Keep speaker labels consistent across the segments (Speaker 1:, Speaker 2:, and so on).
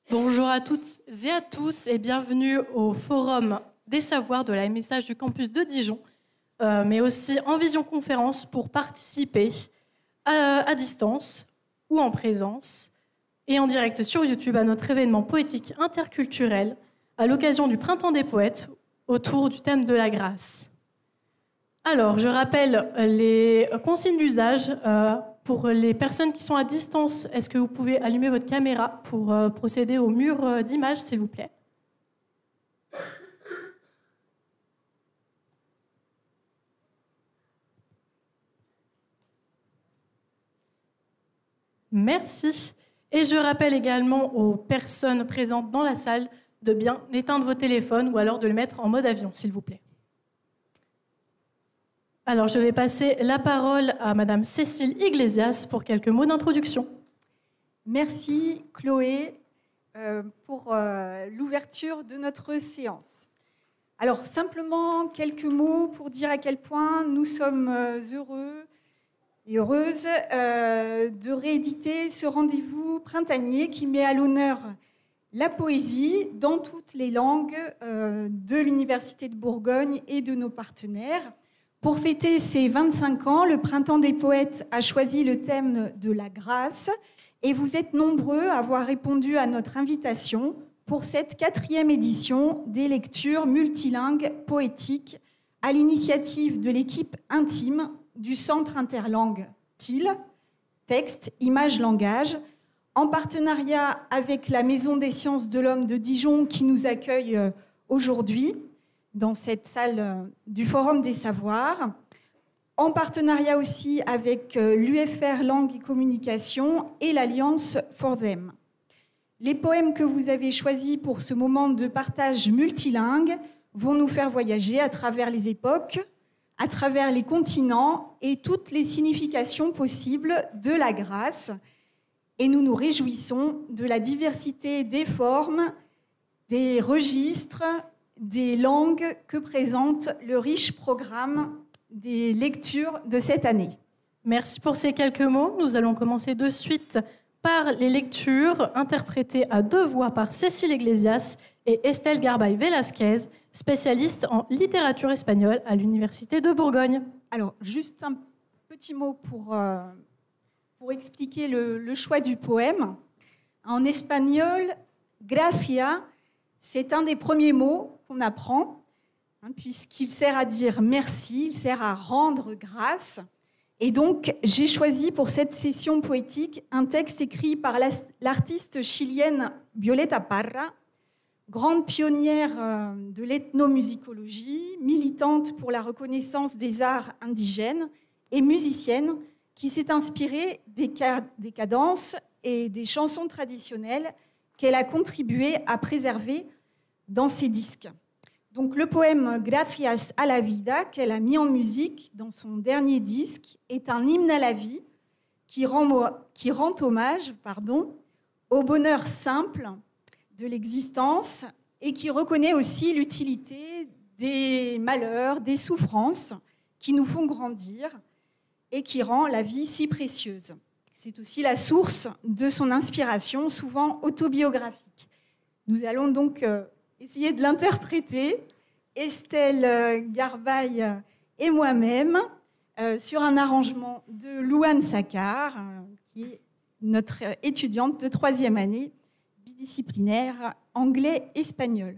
Speaker 1: Bonjour à toutes et à tous et bienvenue au Forum des savoirs de la MSH du campus de Dijon, mais aussi en visioconférence pour participer à distance ou en présence et en direct sur YouTube à notre événement poétique interculturel à l'occasion du Printemps des poètes autour du thème de la grâce. Alors, je rappelle les consignes d'usage. Pour les personnes qui sont à distance, est-ce que vous pouvez allumer votre caméra pour procéder au mur d'image, s'il vous plaît? Merci. Et je rappelle également aux personnes présentes dans la salle de bien éteindre vos téléphones ou alors de le mettre en mode avion, s'il vous plaît. Alors, je vais passer la parole à Madame Cécile Iglesias pour quelques mots d'introduction.
Speaker 2: Merci Chloé pour l'ouverture de notre séance. Alors, simplement quelques mots pour dire à quel point nous sommes heureux et heureuses de rééditer ce rendez-vous printanier qui met à l'honneur la poésie dans toutes les langues de l'Université de Bourgogne et de nos partenaires. Pour fêter ses 25 ans, le Printemps des poètes a choisi le thème de la grâce et vous êtes nombreux à avoir répondu à notre invitation pour cette 4e édition des lectures multilingues poétiques à l'initiative de l'équipe intime du Centre interlangue TIL, texte, image, langage, en partenariat avec la Maison des sciences de l'homme de Dijon qui nous accueille aujourd'hui dans cette salle du Forum des savoirs, en partenariat aussi avec l'UFR Langue et Communication et l'Alliance for Them. Les poèmes que vous avez choisis pour ce moment de partage multilingue vont nous faire voyager à travers les époques, à travers les continents et toutes les significations possibles de la grâce. Et nous nous réjouissons de la diversité des formes, des registres, des langues que présente le riche programme des lectures de cette année.
Speaker 1: Merci pour ces quelques mots. Nous allons commencer de suite par les lectures interprétées à 2 voix par Cécile Iglesias et Estelle Garbay Velasquez, spécialiste en littérature espagnole à l'Université de Bourgogne.
Speaker 2: Alors, juste un petit mot pour expliquer le choix du poème. En espagnol, gracia, c'est un des premiers mots qu'on apprend, puisqu'il sert à dire merci, il sert à rendre grâce. Et donc, j'ai choisi pour cette session poétique un texte écrit par l'artiste chilienne Violeta Parra, grande pionnière de l'ethnomusicologie, militante pour la reconnaissance des arts indigènes et musicienne qui s'est inspirée des cadences et des chansons traditionnelles qu'elle a contribué à préserver dans ses disques. Donc, le poème Gracias a la vida, qu'elle a mis en musique dans son dernier disque, est un hymne à la vie qui rend hommage au bonheur simple de l'existence et qui reconnaît aussi l'utilité des malheurs, des souffrances qui nous font grandir et qui rend la vie si précieuse. C'est aussi la source de son inspiration, souvent autobiographique. Nous allons donc essayer de l'interpréter, Estelle Garbay et moi-même, sur un arrangement de Louane Sakar, qui est notre étudiante de 3e année, bidisciplinaire, anglais-espagnol.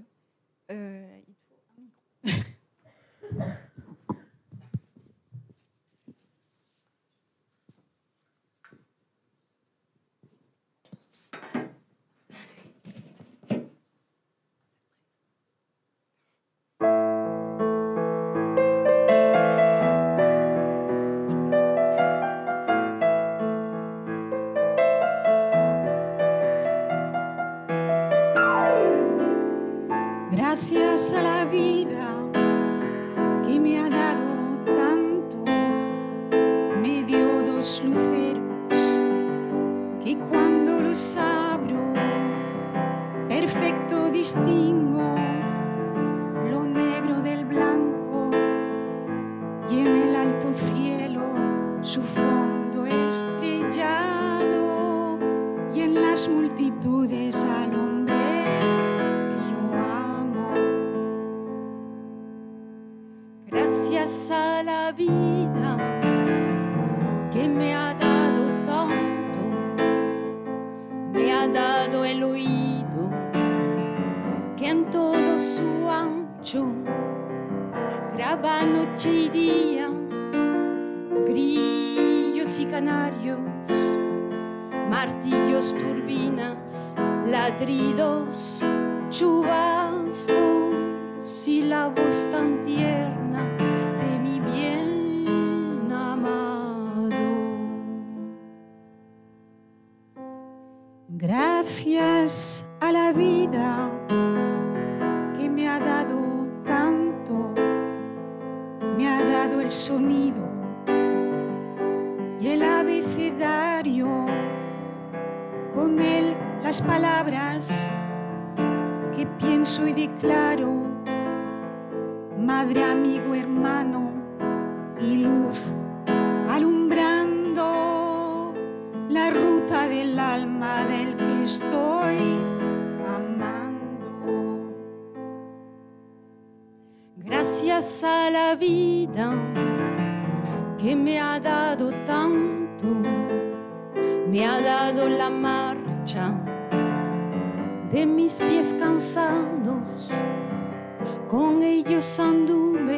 Speaker 3: Gracias a la vida que me ha dado tanto, me dio 2 luceros que cuando los abro perfecto distingo lo negro del blanco y en el alto cielo su fondo estrellado y en las multitudes alumbradas Gracias a la vida que me ha dado tanto, me ha dado el oído que en todo su ancho graba noche y día, grillos y canarios, martillos, turbinas, ladridos, chubascos y la voz tan tierna de mi bien amado. Gracias a la vida que me ha dado tanto, me ha dado el sonido y el abecedario, con él las palabras que pienso y declaro, madre, amigo, hermano y luz, alumbrando la ruta del alma del que estoy amando. Gracias a la vida que me ha dado tanto, me ha dado la marcha de mis pies cansados, con ellos anduve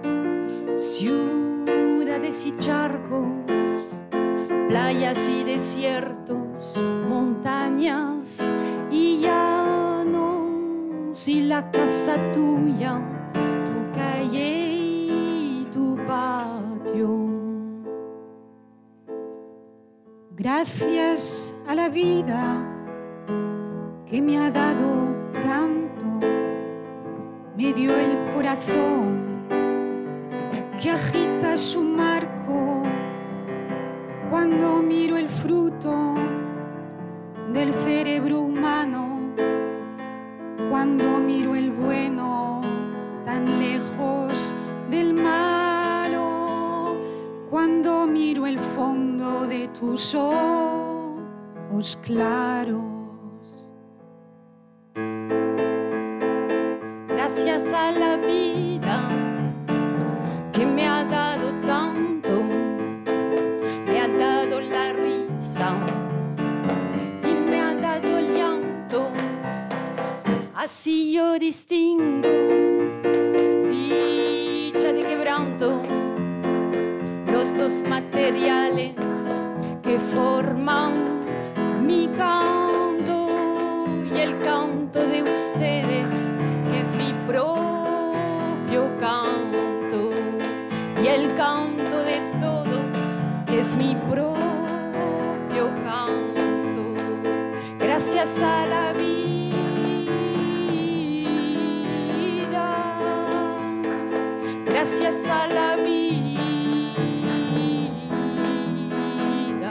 Speaker 3: ciudades y charcos, playas y desiertos, montañas y llanos, y la casa tuya, tu calle y tu patio. Gracias a la vida que me ha dado tanto, me dio el corazón que agita su marco cuando miro el fruto del cerebro humano, cuando miro el bueno tan lejos del malo, cuando miro el fondo de tus ojos claros. Gracias a la vida que me ha dado tanto, me ha dado la risa y me ha dado el llanto. Así yo distingo dicha de quebranto, los dos materiales que forman mi canto y el canto de ustedes, que es mi propio canto, y el canto de todos, que es mi propio canto. Gracias a la vida, gracias a la vida,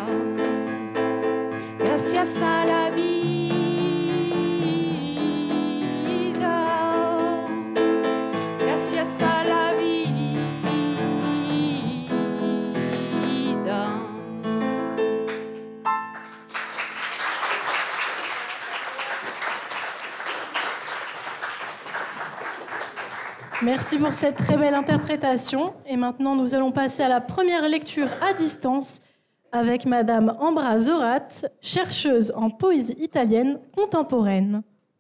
Speaker 3: gracias a la vida. Gracias a la vida.
Speaker 1: Merci pour cette très belle interprétation. Et maintenant, nous allons passer à la première lecture à distance avec Madame Ambra Zorat, chercheuse en poésie italienne contemporaine.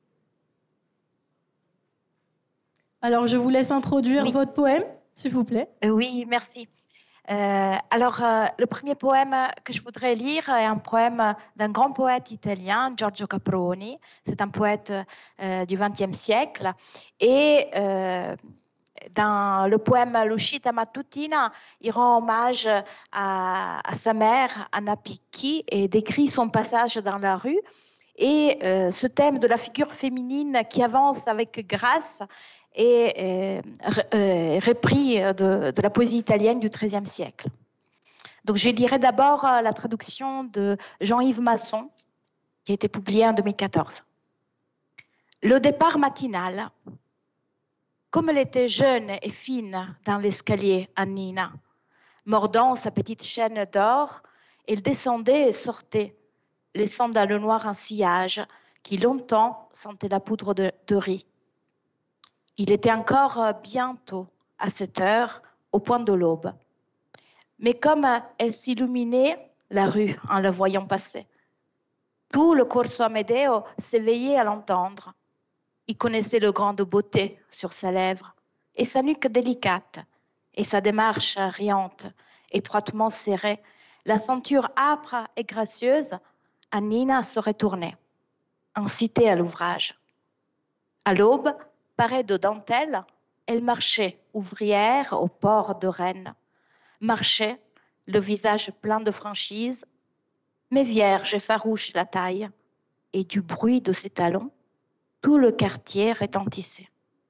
Speaker 1: Alors, je vous laisse introduire votre poème, s'il vous plaît.
Speaker 4: Oui, merci. Le premier poème que je voudrais lire est un poème d'un grand poète italien, Giorgio Caproni. C'est un poète du XXe siècle. Et dans le poème L'uscita mattutina, il rend hommage à sa mère, Anna Picchi, et décrit son passage dans la rue. Et ce thème de la figure féminine qui avance avec grâce est repris de la poésie italienne du XIIIe siècle. Donc, je lirai d'abord la traduction de Jean-Yves Masson, qui a été publiée en 2014. Le départ matinal. Comme elle était jeune et fine dans l'escalier, Annina, mordant sa petite chaîne d'or, elle descendait et sortait, laissant dans le noir un sillage qui longtemps sentait la poudre de riz. Il était encore bientôt à cette heure au point de l'aube. Mais comme elle s'illuminait la rue en la voyant passer, tout le Corso Amedeo s'éveillait à l'entendre. Il connaissait le grain de beauté sur ses lèvres, et sa nuque délicate, et sa démarche riante, étroitement serrée, la ceinture âpre et gracieuse, Annina se retournait, incitée à l'ouvrage. À l'aube, parée de dentelle, elle marchait, ouvrière au port de Rennes. Marchait, le visage plein de franchise, mais vierge et farouche la taille, et du bruit de ses talons, tout le quartier retentissait.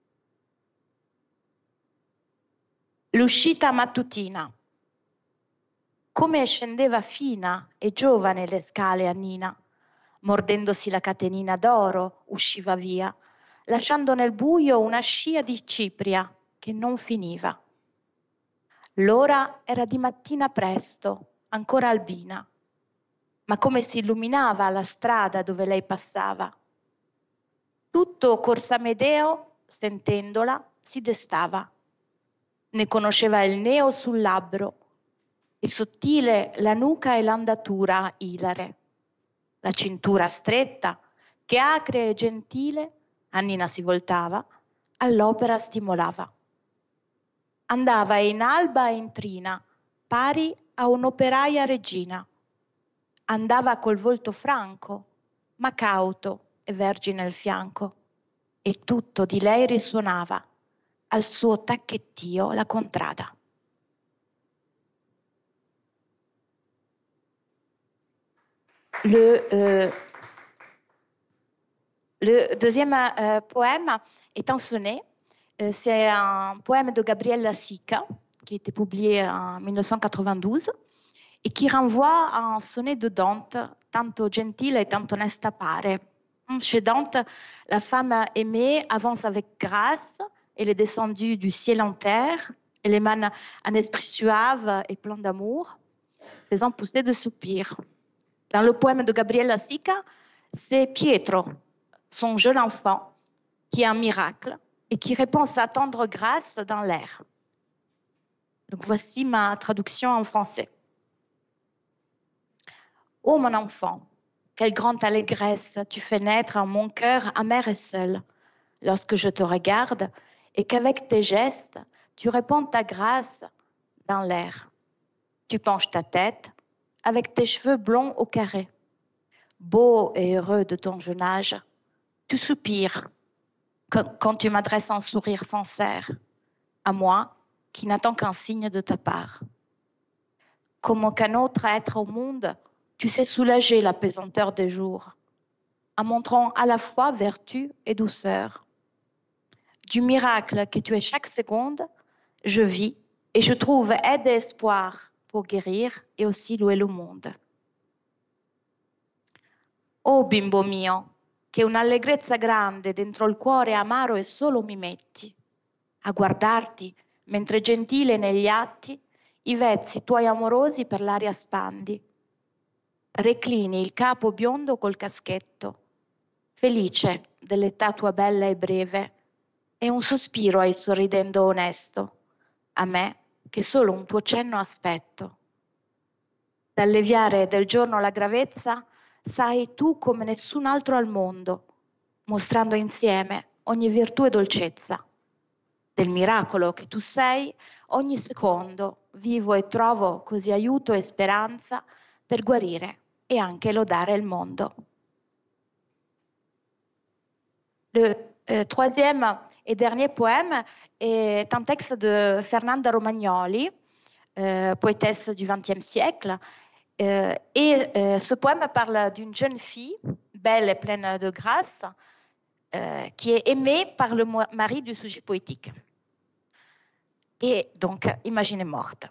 Speaker 4: L'uscita mattutina. Come scendeva fina e giovane le scale Annina, mordendosi la catenina d'oro, usciva via, lasciando nel buio una scia di cipria che non finiva. L'ora era di mattina presto, ancora albina, ma come si illuminava la strada dove lei passava. Tutto Corso Amedeo, sentendola, si destava. Ne conosceva il neo sul labbro, e sottile la nuca e l'andatura ilare, la cintura stretta, che acre e gentile, Annina si voltava, all'opera stimolava. Andava in alba e in trina, pari a un'operaia regina. Andava col volto franco, ma cauto e vergine al fianco, e tutto di lei risuonava, al suo tacchettio la contrada. Le deuxième poème est un sonnet. C'est un poème de Gabriella Sica qui a été publié en 1992 et qui renvoie à un sonnet de Dante, tanto gentile et tanto onesta pare. Chez Dante, la femme aimée avance avec grâce, elle est descendue du ciel en terre, elle émane un esprit suave et plein d'amour, faisant pousser des soupirs. Dans le poème de Gabriella Sica, c'est Pietro, son jeune enfant, qui est un miracle et qui répond à sa tendre grâce dans l'air. Donc voici ma traduction en français. Ô mon enfant, quelle grande allégresse tu fais naître en mon cœur amer et seul, lorsque je te regarde et qu'avec tes gestes, tu répands ta grâce dans l'air. Tu penches ta tête avec tes cheveux blonds au carré. Beau et heureux de ton jeune âge, tu soupires quand tu m'adresses un sourire sincère, à moi qui n'attends qu'un signe de ta part. Comme aucun autre être au monde, tu sais soulager la pesanteur des jours, en montrant à la fois vertu et douceur. Du miracle que tu es chaque seconde, je vis et je trouve aide et espoir pour guérir et aussi louer le monde. Oh bimbo mio, che un'allegrezza grande dentro il cuore amaro e solo mi metti, a guardarti mentre gentile negli atti i vezzi tuoi amorosi per l'aria spandi. Reclini il capo biondo col caschetto, felice dell'età tua bella e breve, e un sospiro hai sorridendo onesto, a me che solo un tuo cenno aspetto. D'alleviare del giorno la gravezza, sai tu come nessun altro al mondo, mostrando insieme ogni virtù e dolcezza. Del miracolo che tu sei, ogni secondo vivo e trovo così aiuto e speranza per guarire et anche lodare il mondo. Le troisième et dernier poème est un texte de Fernanda Romagnoli, poétesse du XXe siècle. Ce poème parle d'une jeune fille, belle et pleine de grâce, qui est aimée par le mari du sujet poétique. Et donc, imaginez morte.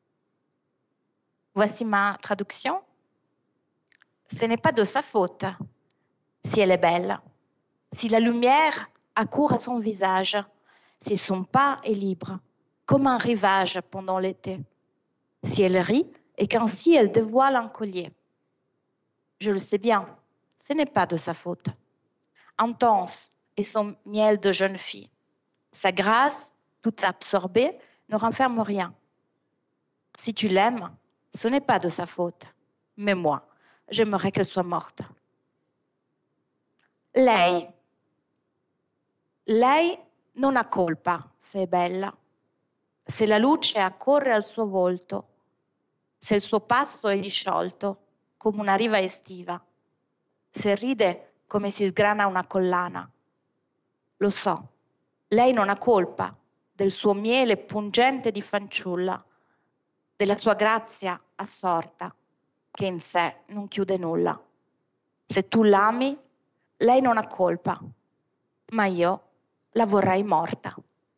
Speaker 4: Voici ma traduction. Ce n'est pas de sa faute si elle est belle, si la lumière accourt à son visage, si son pas est libre, comme un rivage pendant l'été, si elle rit et qu'ainsi elle dévoile un collier. Je le sais bien, ce n'est pas de sa faute. Intense est son miel de jeune fille, sa grâce, toute absorbée, ne renferme rien. Si tu l'aimes, ce n'est pas de sa faute. Mais moi, j'aimerais qu'elle soit morte. Lei non ha colpa se è bella, se la luce accorre al suo volto, se il suo passo è disciolto come una riva estiva, se ride come si sgrana una collana. Lo so, lei non ha colpa del suo miele pungente di fanciulla, della sua grazia assorta, che in sé non chiude nulla. Se tu l'ami, lei non ha colpa, ma io la vorrei morta.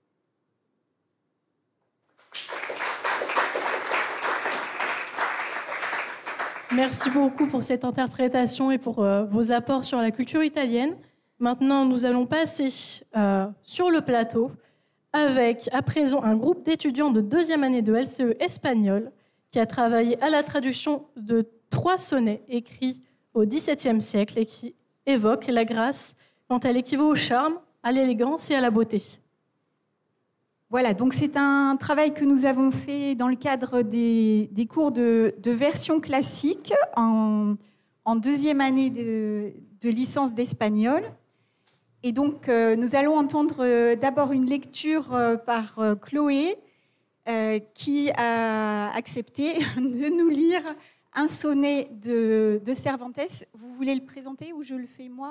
Speaker 1: Merci beaucoup pour cette interprétation et pour vos apports sur la culture italienne. Maintenant, nous allons passer sur le plateau avec, à présent, un groupe d'étudiants de deuxième année de LCE espagnol qui a travaillé à la traduction de 3 sonnets écrits au XVIIe siècle et qui évoquent la grâce quand elle équivaut au charme, à l'élégance et à la beauté.
Speaker 2: Voilà, donc c'est un travail que nous avons fait dans le cadre des cours de version classique en deuxième année de licence d'espagnol. Et donc, nous allons entendre d'abord une lecture par Chloé, qui a accepté de nous lire un sonnet de Cervantes. Vous voulez le présenter ou je le fais moi ?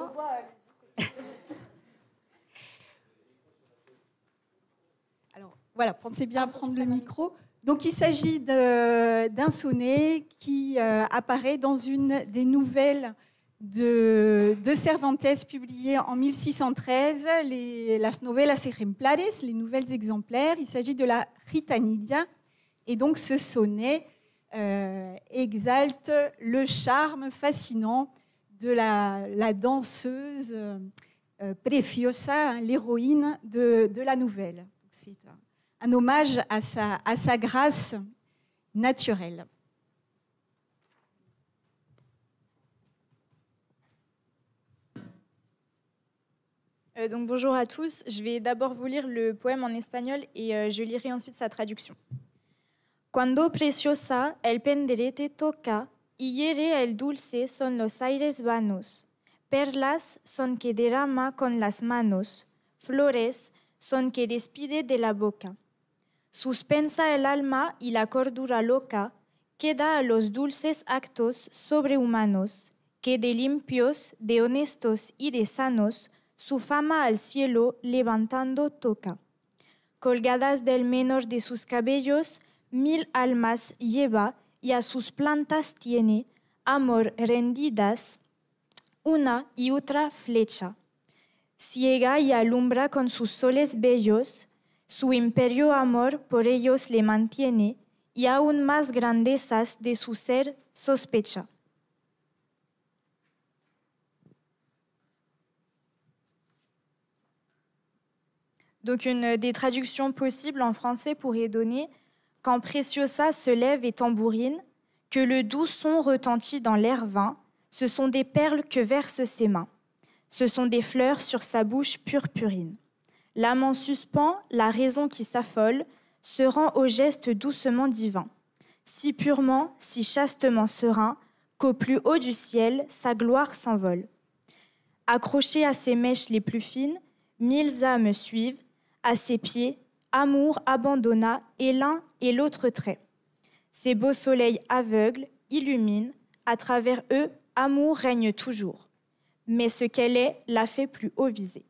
Speaker 2: Alors, voilà, pensez bien à prendre le micro. Donc, il s'agit d'un sonnet qui apparaît dans une des nouvelles de Cervantes publiées en 1613, Las novelas ejemplares, les nouvelles exemplaires. Il s'agit de la Gitanilla. Et donc, ce sonnet exalte le charme fascinant de la danseuse Preciosa, l'héroïne de la nouvelle. C'est un hommage à sa grâce naturelle.
Speaker 5: Donc bonjour à tous, je vais d'abord vous lire le poème en espagnol et je lirai ensuite sa traduction. Cuando preciosa el penderete toca y hiere el dulce son los aires vanos, perlas son que derrama con las manos, flores son que despide de la boca. Suspensa el alma y la cordura loca queda a los dulces actos sobrehumanos, que de limpios, de honestos y de sanos su fama al cielo levantando toca. Colgadas del menor de sus cabellos, 1000 almas lleva y a sus plantas tiene, amor rendidas, una y otra flecha. Ciega y alumbra con sus soles bellos, su imperio amor por ellos le mantiene y aún más grandezas de su ser sospecha. Donc une des traductions possibles en français pourrait donner « Quand Preciosa se lève et tambourine, que le doux son retentit dans l'air vain, ce sont des perles que versent ses mains, ce sont des fleurs sur sa bouche purpurine. L'âme en suspens, la raison qui s'affole, se rend au geste doucement divin, si purement, si chastement serein, qu'au plus haut du ciel, sa gloire s'envole. Accrochée à ses mèches les plus fines, 1000 âmes suivent, à ses pieds, amour abandonna et l'un et l'autre trait. Ces beaux soleils aveugles illuminent, à travers eux, amour règne toujours. Mais ce qu'elle est l'a fait plus haut viser.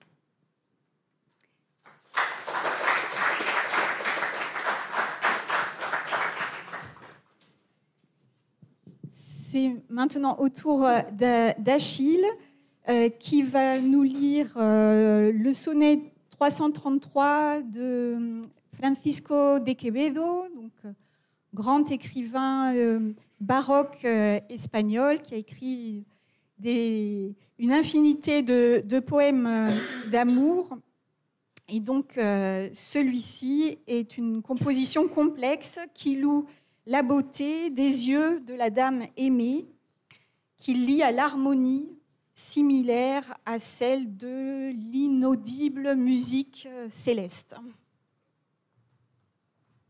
Speaker 2: C'est maintenant au tour d'Achille qui va nous lire le sonnet 333 de Francisco de Quevedo, donc grand écrivain baroque espagnol qui a écrit une infinité de poèmes d'amour. Et donc celui-ci est une composition complexe qui loue la beauté des yeux de la dame aimée, qui lie à l'harmonie similaire à celle de l'inaudible musique céleste.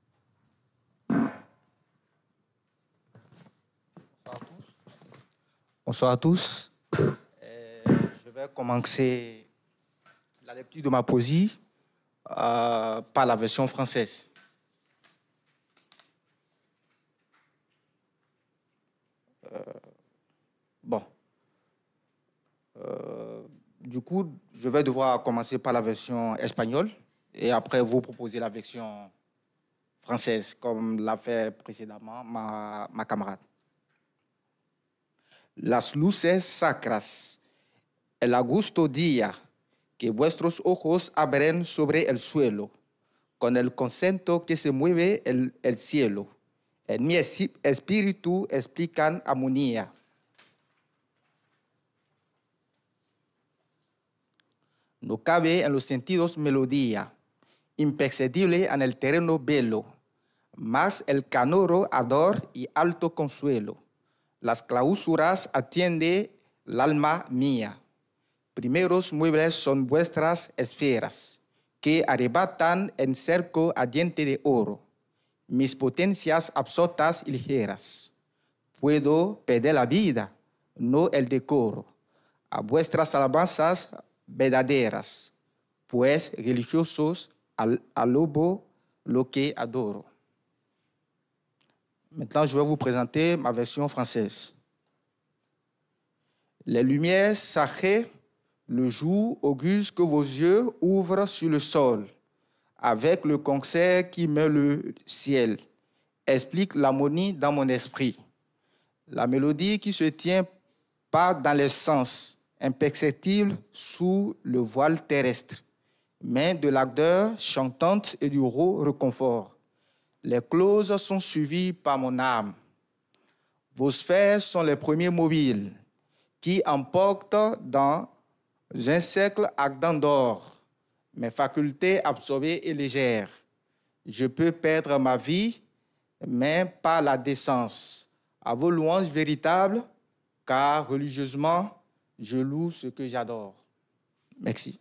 Speaker 6: Bonsoir à tous. Je vais commencer la lecture de ma poésie par la version française. Du coup, je vais devoir commencer par la version espagnole et après vous proposer la version française, comme l'a fait précédemment ma camarade. Las luces sacras, el augusto día, que vuestros ojos abren sobre el suelo, con el concepto que se mueve el cielo. En mi espíritu explican armonía. No cabe en los sentidos melodía, imperceptible en el terreno velo, mas el canoro ardor y alto consuelo. Las clausuras atiende el alma mía. Primeros muebles son vuestras esferas, que arrebatan en cerco a diente de oro, mis potencias absortas y ligeras. Puedo perder la vida, no el decoro, a vuestras alabanzas verdaderas, pues religiosos alobo lo que adoro. Maintenant, je vais vous présenter ma version française. Les lumières sacrées, le jour auguste que vos yeux ouvrent sur le sol, avec le concert qui met le ciel, explique l'harmonie dans mon esprit. La mélodie qui se tient pas dans les sens, imperceptible sous le voile terrestre, mais de l'ardeur chantante et du rauh réconfort. Les clauses sont suivies par mon âme. Vos sphères sont les premiers mobiles qui emportent dans un cercle ardent d'or mes facultés absorbées et légères. Je peux perdre ma vie, mais pas la décence. À vos louanges véritables, car religieusement, je loue ce que j'adore. Merci.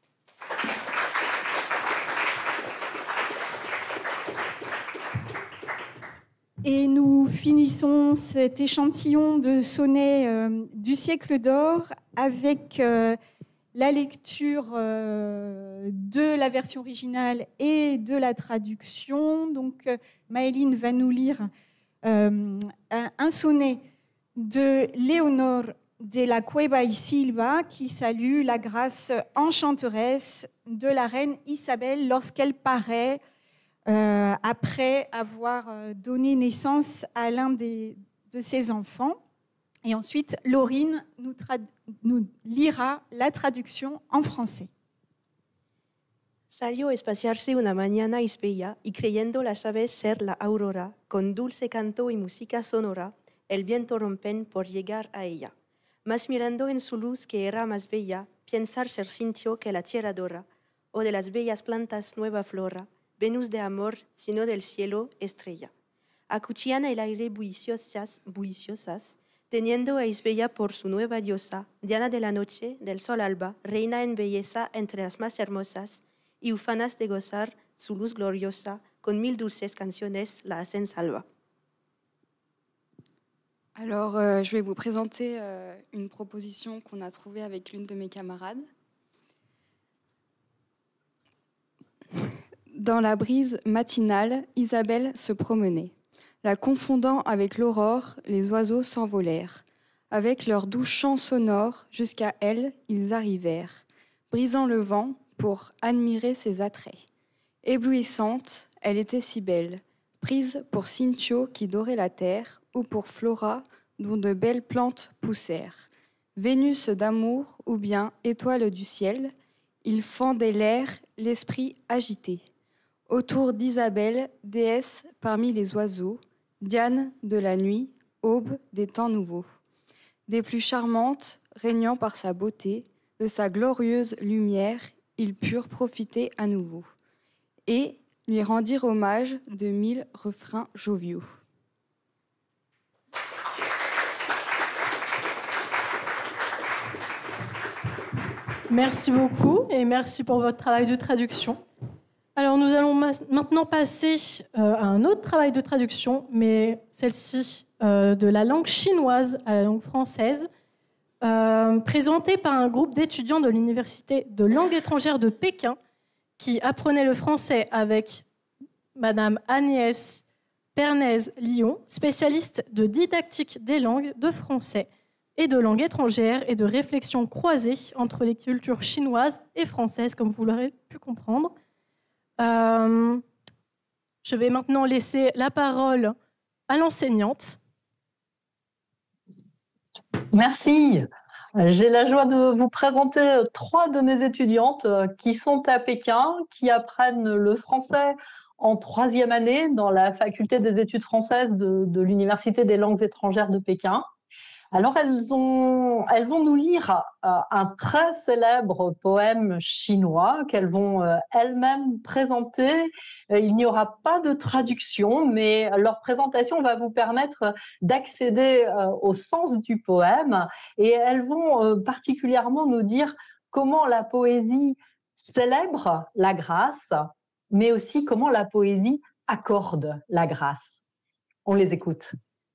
Speaker 2: Et nous finissons cet échantillon de sonnets du siècle d'or avec la lecture de la version originale et de la traduction. Donc, Maëline va nous lire un sonnet de Léonore de la Cueva y Silva qui salue la grâce enchanteresse de la reine Isabelle lorsqu'elle paraît après avoir donné naissance à l'un de ses enfants. Et ensuite, Laurine nous lira la traduction en français.
Speaker 7: Salió a espaciarse una mañana bella y creyendo la sabes ser la aurora, con dulce canto y música sonora, el viento rompen por llegar a ella. Mas mirando en su luz que era más bella, pensar ser sintió que la tierra dora, o de las bellas plantas nueva flora, Venus de amor, sino del cielo estrella. Acuchillan el aire bulliciosas, teniendo a Isbella por su nueva diosa, Diana de la noche, del sol alba, reina en belleza entre las más hermosas, y ufanas de gozar su luz gloriosa, con 1000 dulces canciones la hacen salva.
Speaker 8: Alors, je vais vous présenter une proposition qu'on a trouvée avec l'une de mes camarades. Dans la brise matinale, Isabelle se promenait. La confondant avec l'aurore, les oiseaux s'envolèrent. Avec leurs doux chants sonores, jusqu'à elle, ils arrivèrent, brisant le vent pour admirer ses attraits. Éblouissante, elle était si belle, prise pour Cintio qui dorait la terre, ou pour Flora, dont de belles plantes poussèrent. Vénus d'amour, ou bien étoile du ciel, il fendait l'air, l'esprit agité. Autour d'Isabelle, déesse parmi les oiseaux, Diane de la nuit, aube des temps nouveaux. Des plus charmantes, régnant par sa beauté, de sa glorieuse lumière, ils purent profiter à nouveau, et lui rendirent hommage de 1000 refrains joviaux.
Speaker 1: Merci beaucoup et merci pour votre travail de traduction. Alors nous allons maintenant passer à un autre travail de traduction, mais celle-ci de la langue chinoise à la langue française. présenté par un groupe d'étudiants de l'Université de langue étrangère de Pékin qui apprenait le français avec Madame Agnès Pernez-Lyon, spécialiste de didactique des langues, de français et de langue étrangère et de réflexion croisée entre les cultures chinoises et françaises, comme vous l'aurez pu comprendre. Je vais maintenant laisser la parole à l'enseignante.
Speaker 9: Merci. J'ai la joie de vous présenter 3 de mes étudiantes qui sont à Pékin, qui apprennent le français en 3e année dans la faculté des études françaises de l'Université des langues étrangères de Pékin. Alors, elles vont nous lire un très célèbre poème chinois qu'elles vont elles-mêmes présenter. Il n'y aura pas de traduction, mais leur présentation va vous permettre d'accéder au sens du poème. Et elles vont particulièrement nous dire comment la poésie célèbre la grâce, mais aussi comment la poésie accorde la grâce. On les écoute.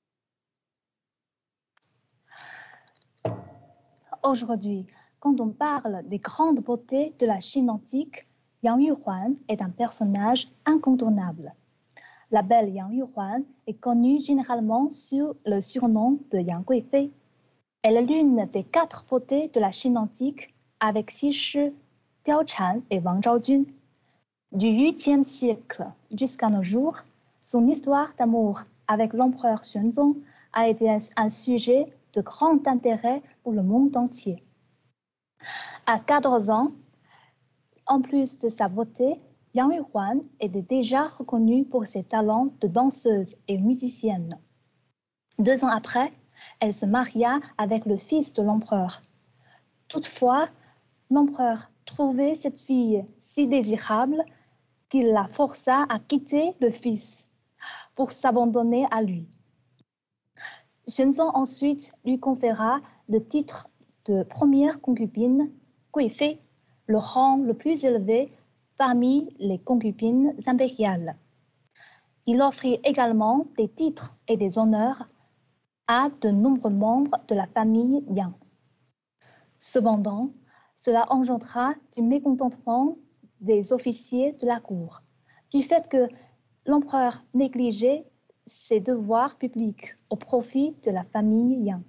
Speaker 10: Aujourd'hui, quand on parle des grandes beautés de la Chine antique, Yang Yuhuan est un personnage incontournable. La belle Yang Yuhuan est connue généralement sous le surnom de Yang Guifei. Elle est l'une des 4 beautés de la Chine antique avec Xi Shi, Diao Chan et Wang Zhaojun. Du 8e siècle jusqu'à nos jours, son histoire d'amour avec l'empereur Xuanzong a été un sujet de grand intérêt pour le monde entier. À 14 ans, en plus de sa beauté, Yang Yuhuan était déjà reconnue pour ses talents de danseuse et musicienne. 2 ans après, elle se maria avec le fils de l'empereur. Toutefois, l'empereur trouvait cette fille si désirable qu'il la força à quitter le fils pour s'abandonner à lui. Xuanzong ensuite lui conféra le titre de première concubine, Guifei, le rang le plus élevé parmi les concubines impériales. Il offrit également des titres et des honneurs à de nombreux membres de la famille Yang. Cependant, cela engendra du mécontentement des officiers de la cour, du fait que l'empereur négligeait ses devoirs publics au profit de la famille Yang.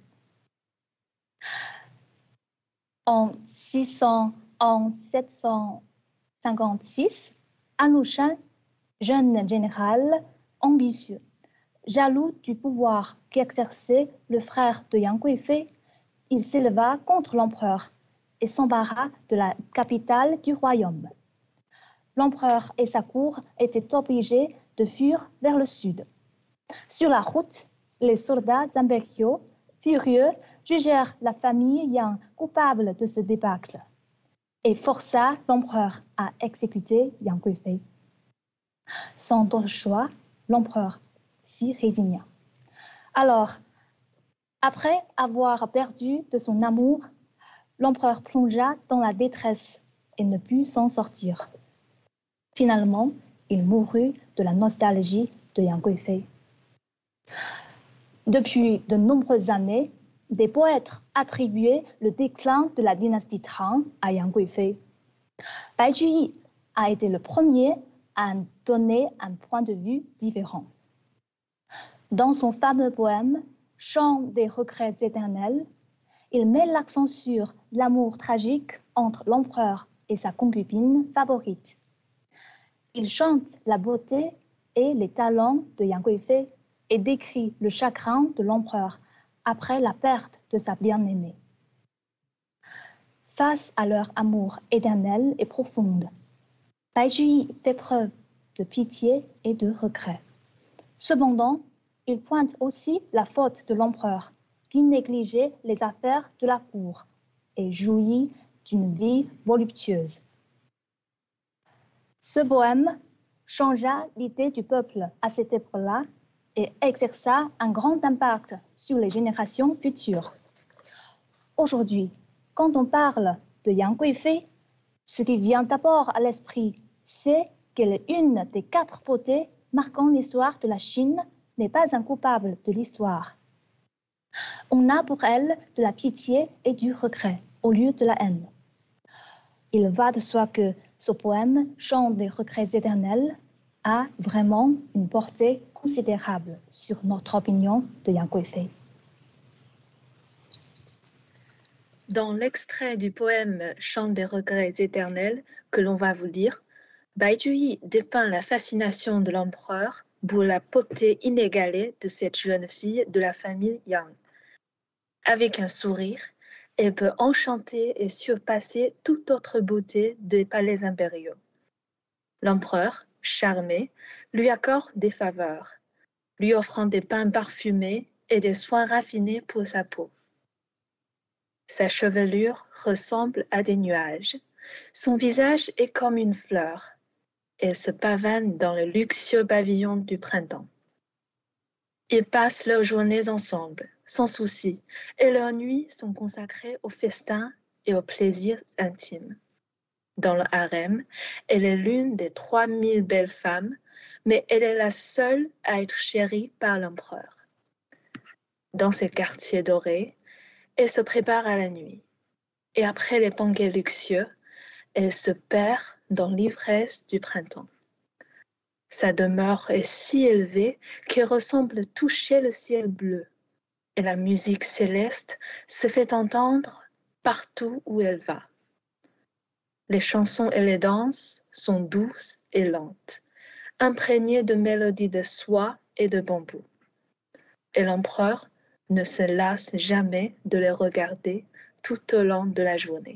Speaker 10: En 756, An Lushan, jeune général ambitieux, jaloux du pouvoir qu'exerçait le frère de Yang Guifei, il s'éleva contre l'empereur et s'embara de la capitale du royaume. L'empereur et sa cour étaient obligés de fuir vers le sud. Sur la route, les soldats impériaux, furieux, jugèrent la famille Yang coupable de ce débâcle et força l'empereur à exécuter Yang Guifei. Sans d'autre choix, l'empereur s'y résigna. Alors, après avoir perdu de son amour, l'empereur plongea dans la détresse et ne put s'en sortir. Finalement, il mourut de la nostalgie de Yang Guifei. Depuis de nombreuses années, des poètes attribuaient le déclin de la dynastie Tang à Yang Guifei. Bai Juyi a été le premier à donner un point de vue différent. Dans son fameux poème « Chant des regrets éternels », il met l'accent sur l'amour tragique entre l'empereur et sa concubine favorite. Il chante la beauté et les talents de Yang Guifei et décrit le chagrin de l'empereur après la perte de sa bien-aimée. Face à leur amour éternel et profond, Bai Juyi fait preuve de pitié et de regret. Cependant, il pointe aussi la faute de l'empereur qui négligeait les affaires de la cour et jouit d'une vie voluptueuse. Ce poème changea l'idée du peuple à cette époque-là et exerça un grand impact sur les générations futures. Aujourd'hui, quand on parle de Yang Guifei, ce qui vient d'abord à l'esprit, c'est qu'elle est une des 4 beautés marquant l'histoire de la Chine, mais pas un coupable de l'histoire. On a pour elle de la pitié et du regret au lieu de la haine. Il va de soi que ce poème, Chant des regrets éternels, a vraiment une portée considérable sur notre opinion de Yang Guifei.
Speaker 11: Dans l'extrait du poème Chant des regrets éternels que l'on va vous lire, Bai Juyi dépeint la fascination de l'empereur pour la beauté inégalée de cette jeune fille de la famille Yang. Avec un sourire, elle peut enchanter et surpasser toute autre beauté des palais impériaux. L'empereur, charmé, lui accorde des faveurs, lui offrant des bains parfumés et des soins raffinés pour sa peau. Sa chevelure ressemble à des nuages. Son visage est comme une fleur. Elle se pavane dans le luxueux pavillon du printemps. Ils passent leurs journées ensemble, sans souci, et leurs nuits sont consacrées au festin et aux plaisirs intimes. Dans le harem, elle est l'une des 3000 belles femmes, mais elle est la seule à être chérie par l'empereur. Dans ses quartiers dorés, elle se prépare à la nuit. Et après les banquets luxueux, elle se perd dans l'ivresse du printemps. Sa demeure est si élevée qu'elle ressemble toucher le ciel bleu. Et la musique céleste se fait entendre partout où elle va. Les chansons et les danses sont douces et lentes, imprégnées de mélodies de soie et de bambou. Et l'empereur ne se lasse jamais de les regarder tout au long de la journée.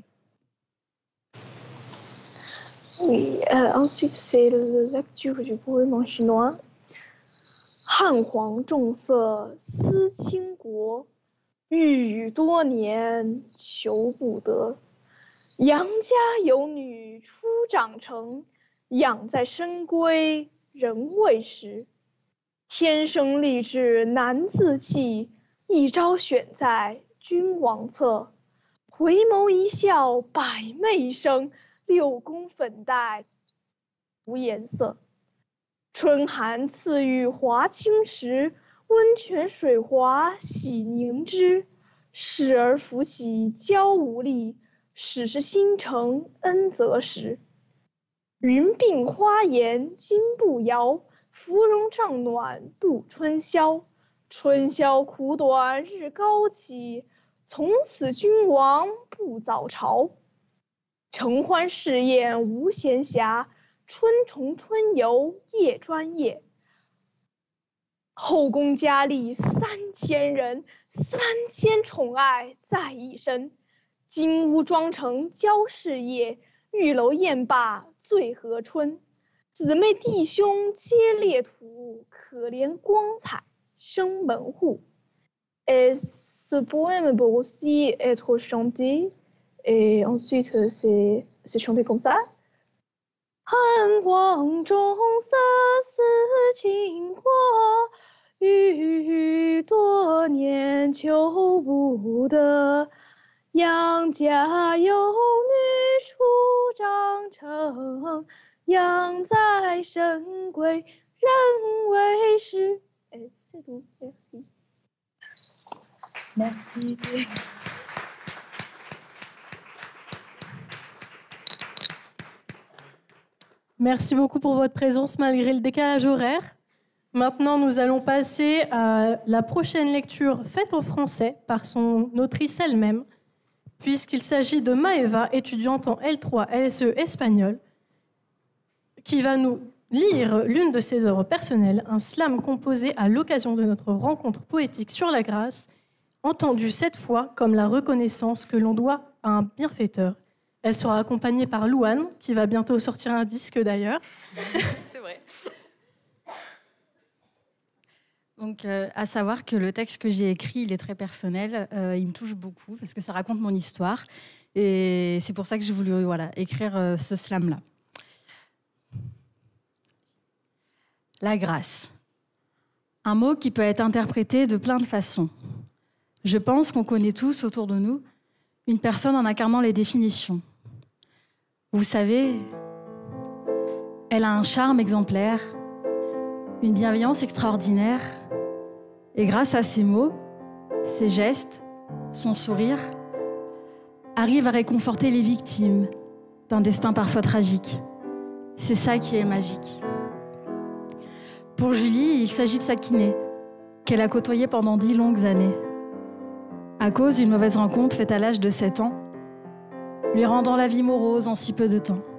Speaker 12: Oui, ensuite c'est la lecture du poème en chinois. 汉皇重色思倾国，欲语多年求不得。杨家有女初长成，养在深闺人未识。天生丽质难自弃，一朝选在君王侧。回眸一笑百媚生，六宫粉黛无颜色。春寒赐予华清池，温泉水滑洗凝脂。侍儿扶起娇无力，始是新承恩泽时。云鬓花颜金步摇，芙蓉帐暖度春宵。春宵苦短日高起，从此君王不早朝。承欢侍宴无闲暇，春虫春游夜专夜。后宫佳丽3000人，3000宠爱在一身。金屋妆成娇侍夜，玉楼宴罢醉和春。姊妹弟兄皆列土，可怜光彩生门户。Et ce poème peut aussi être chanté, et ensuite c'est chanté comme ça. 汉皇重色思倾国，欲语多年求不得。杨家有女初长成，养在深闺人未识。C'est tout, merci.
Speaker 10: Merci.
Speaker 1: Merci beaucoup pour votre présence malgré le décalage horaire. Maintenant, nous allons passer à la prochaine lecture faite en français par son autrice elle-même, puisqu'il s'agit de Maeva, étudiante en L3 LSE espagnol, qui va nous lire l'une de ses œuvres personnelles, un slam composé à l'occasion de notre rencontre poétique sur la grâce, entendu cette fois comme la reconnaissance que l'on doit à un bienfaiteur. Elle sera accompagnée par Louane, qui va bientôt sortir un disque d'ailleurs.
Speaker 13: C'est vrai. Donc, à savoir que le texte que j'ai écrit, il est très personnel, il me touche beaucoup parce que ça raconte mon histoire et c'est pour ça que j'ai voulu écrire ce slam-là. La grâce. Un mot qui peut être interprété de plein de façons. Je pense qu'on connaît tous autour de nous une personne en incarnant les définitions. Vous savez, elle a un charme exemplaire, une bienveillance extraordinaire. Et grâce à ces mots, Ses gestes, son sourire, arrivent à réconforter les victimes d'un destin parfois tragique. C'est ça qui est magique. Pour Julie, il s'agit de sa kiné, qu'elle a côtoyée pendant 10 longues années. À cause d'une mauvaise rencontre faite à l'âge de 7 ans, lui rendant la vie morose en si peu de temps.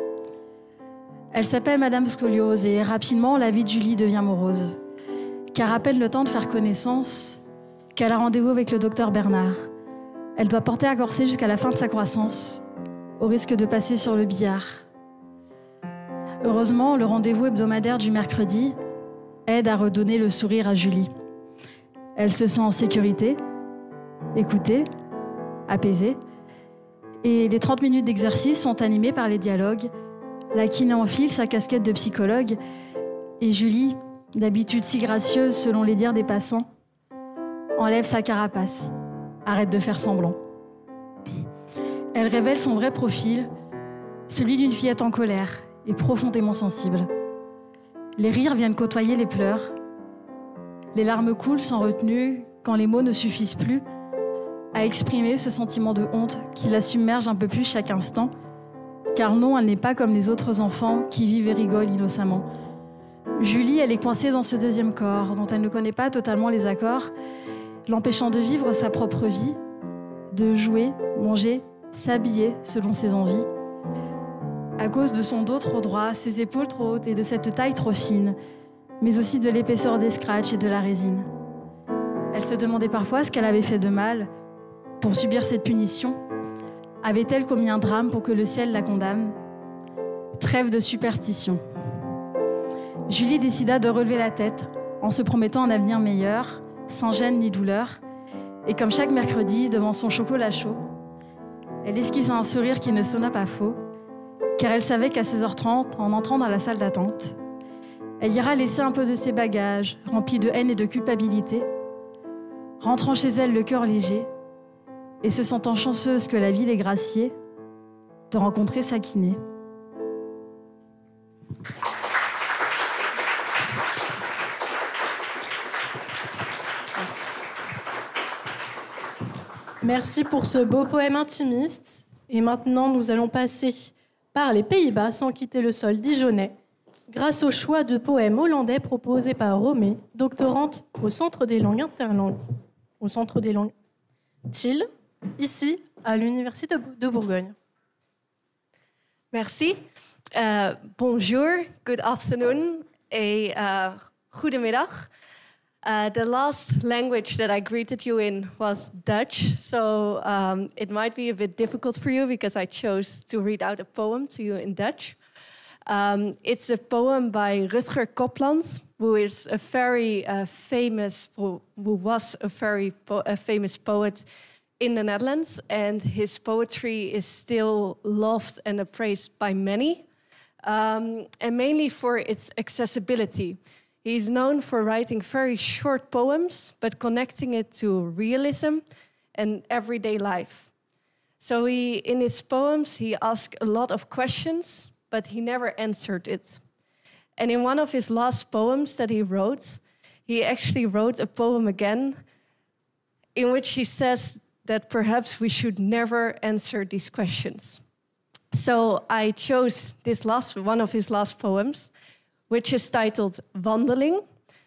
Speaker 13: Elle s'appelle Madame Scoliose et rapidement, la vie de Julie devient morose. Car à peine le temps de faire connaissance qu'elle a rendez-vous avec le docteur Bernard. Elle doit porter à corset jusqu'à la fin de sa croissance, au risque de passer sur le billard. Heureusement, le rendez-vous hebdomadaire du mercredi aide à redonner le sourire à Julie. Elle se sent en sécurité, écoutée, apaisée, et les 30 minutes d'exercice sont animées par les dialogues. La kiné enfile sa casquette de psychologue et Julie, d'habitude si gracieuse selon les dires des passants, enlève sa carapace, arrête de faire semblant. Elle révèle son vrai profil, celui d'une fillette en colère et profondément sensible. Les rires viennent côtoyer les pleurs. Les larmes coulent sans retenue quand les mots ne suffisent plus à exprimer ce sentiment de honte qui la submerge un peu plus chaque instant. Car non, elle n'est pas comme les autres enfants qui vivent et rigolent innocemment. Julie, elle est coincée dans ce deuxième corps dont elle ne connaît pas totalement les accords, l'empêchant de vivre sa propre vie, de jouer, manger, s'habiller selon ses envies. À cause de son dos trop droit, ses épaules trop hautes et de cette taille trop fine, mais aussi de l'épaisseur des scratchs et de la résine. Elle se demandait parfois ce qu'elle avait fait de mal pour subir cette punition. Avait-elle commis un drame pour que le ciel la condamne? Trêve de superstition. Julie décida de relever la tête en se promettant un avenir meilleur, sans gêne ni douleur. Et comme chaque mercredi, devant son chocolat chaud, elle esquissa un sourire qui ne sonna pas faux, car elle savait qu'à 16h30, en entrant dans la salle d'attente, elle ira laisser un peu de ses bagages, remplis de haine et de culpabilité, rentrant chez elle le cœur léger et se sentant chanceuse que la vie l'ait graciée de rencontrer sa kiné.
Speaker 1: Merci pour ce beau poème intimiste. Et maintenant, nous allons passer par les Pays-Bas sans quitter le sol dijonnais, grâce au choix de poèmes hollandais proposés par Romée, doctorante au Centre des langues interlangues, au Centre des langues TIL, ici à l'Université de Bourgogne.
Speaker 14: Merci. Bonjour, good afternoon, et goedemiddag. The last language that I greeted you in was Dutch, so it might be a bit difficult for you because I chose to read out a poem to you in Dutch. It's a poem by Rutger Kopland, who is a very famous poet in the Netherlands, and his poetry is still loved and appraised by many, and mainly for its accessibility. He's known for writing very short poems, but connecting it to realism and everyday life. So in his poems, he asked a lot of questions, but he never answered it. And in one of his last poems that he wrote, he actually wrote a poem again in which he says that perhaps we should never answer these questions. So I chose one of his last poems, which is titled Wandeling.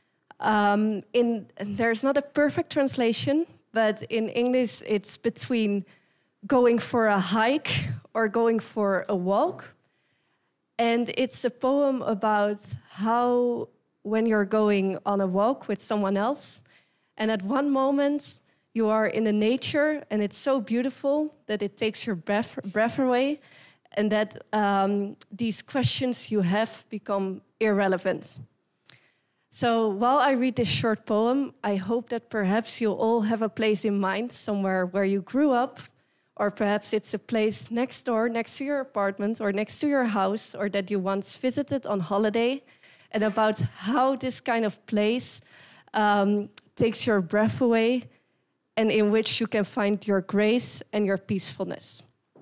Speaker 14: There's not a perfect translation, but in English it's between going for a hike or going for a walk. And it's a poem about how when you're going on a walk with someone else, and at one moment you are in the nature and it's so beautiful that it takes your breath away, and that these questions you have become irrelevant. So while I read this short poem, I hope that perhaps you all have a place in mind somewhere where you grew up, or perhaps it's a place next door, next to your apartment, or next to your house, or that you once visited on holiday, and about how this kind of place takes your breath away, and in which you can find your grace and your peacefulness.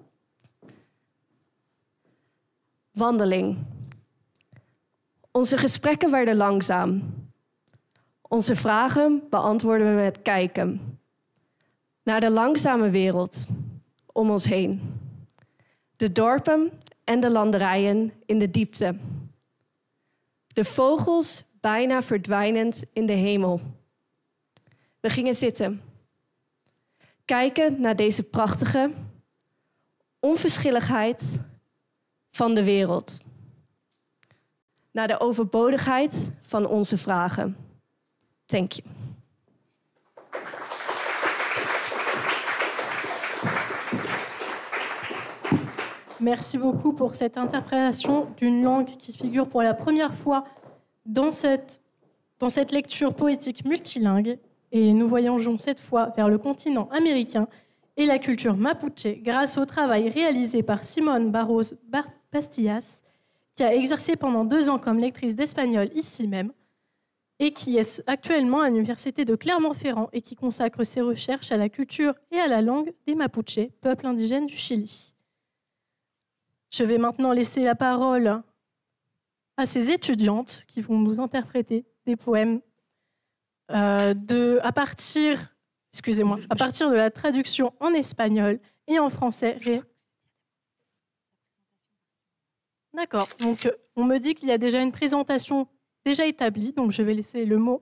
Speaker 14: Wandeling. Onze gesprekken werden langzaam. Onze vragen beantwoorden we met kijken. Naar de langzame wereld om ons heen. De dorpen en de landerijen in de diepte. De vogels bijna verdwijnend in de hemel. We gingen zitten. Kijken naar deze prachtige onverschilligheid van de wereld. Naar de overbodigheid van onze vragen. Thank you.
Speaker 1: Merci beaucoup pour cette interprétation d'une langue qui figure pour la première fois dans cette lecture poétique multilingue. Et nous voyageons cette fois vers le continent américain et la culture mapuche grâce au travail réalisé par Simone Barros Pastillas, qui a exercé pendant 2 ans comme lectrice d'espagnol ici même et qui est actuellement à l'université de Clermont-Ferrand et qui consacre ses recherches à la culture et à la langue des Mapuches, peuple indigène du Chili. Je vais maintenant laisser la parole à ces étudiantes qui vont nous interpréter des poèmes à partir de la traduction en espagnol et en français. D'accord, donc on me dit qu'il y a déjà une présentation déjà établie, donc je vais laisser le mot.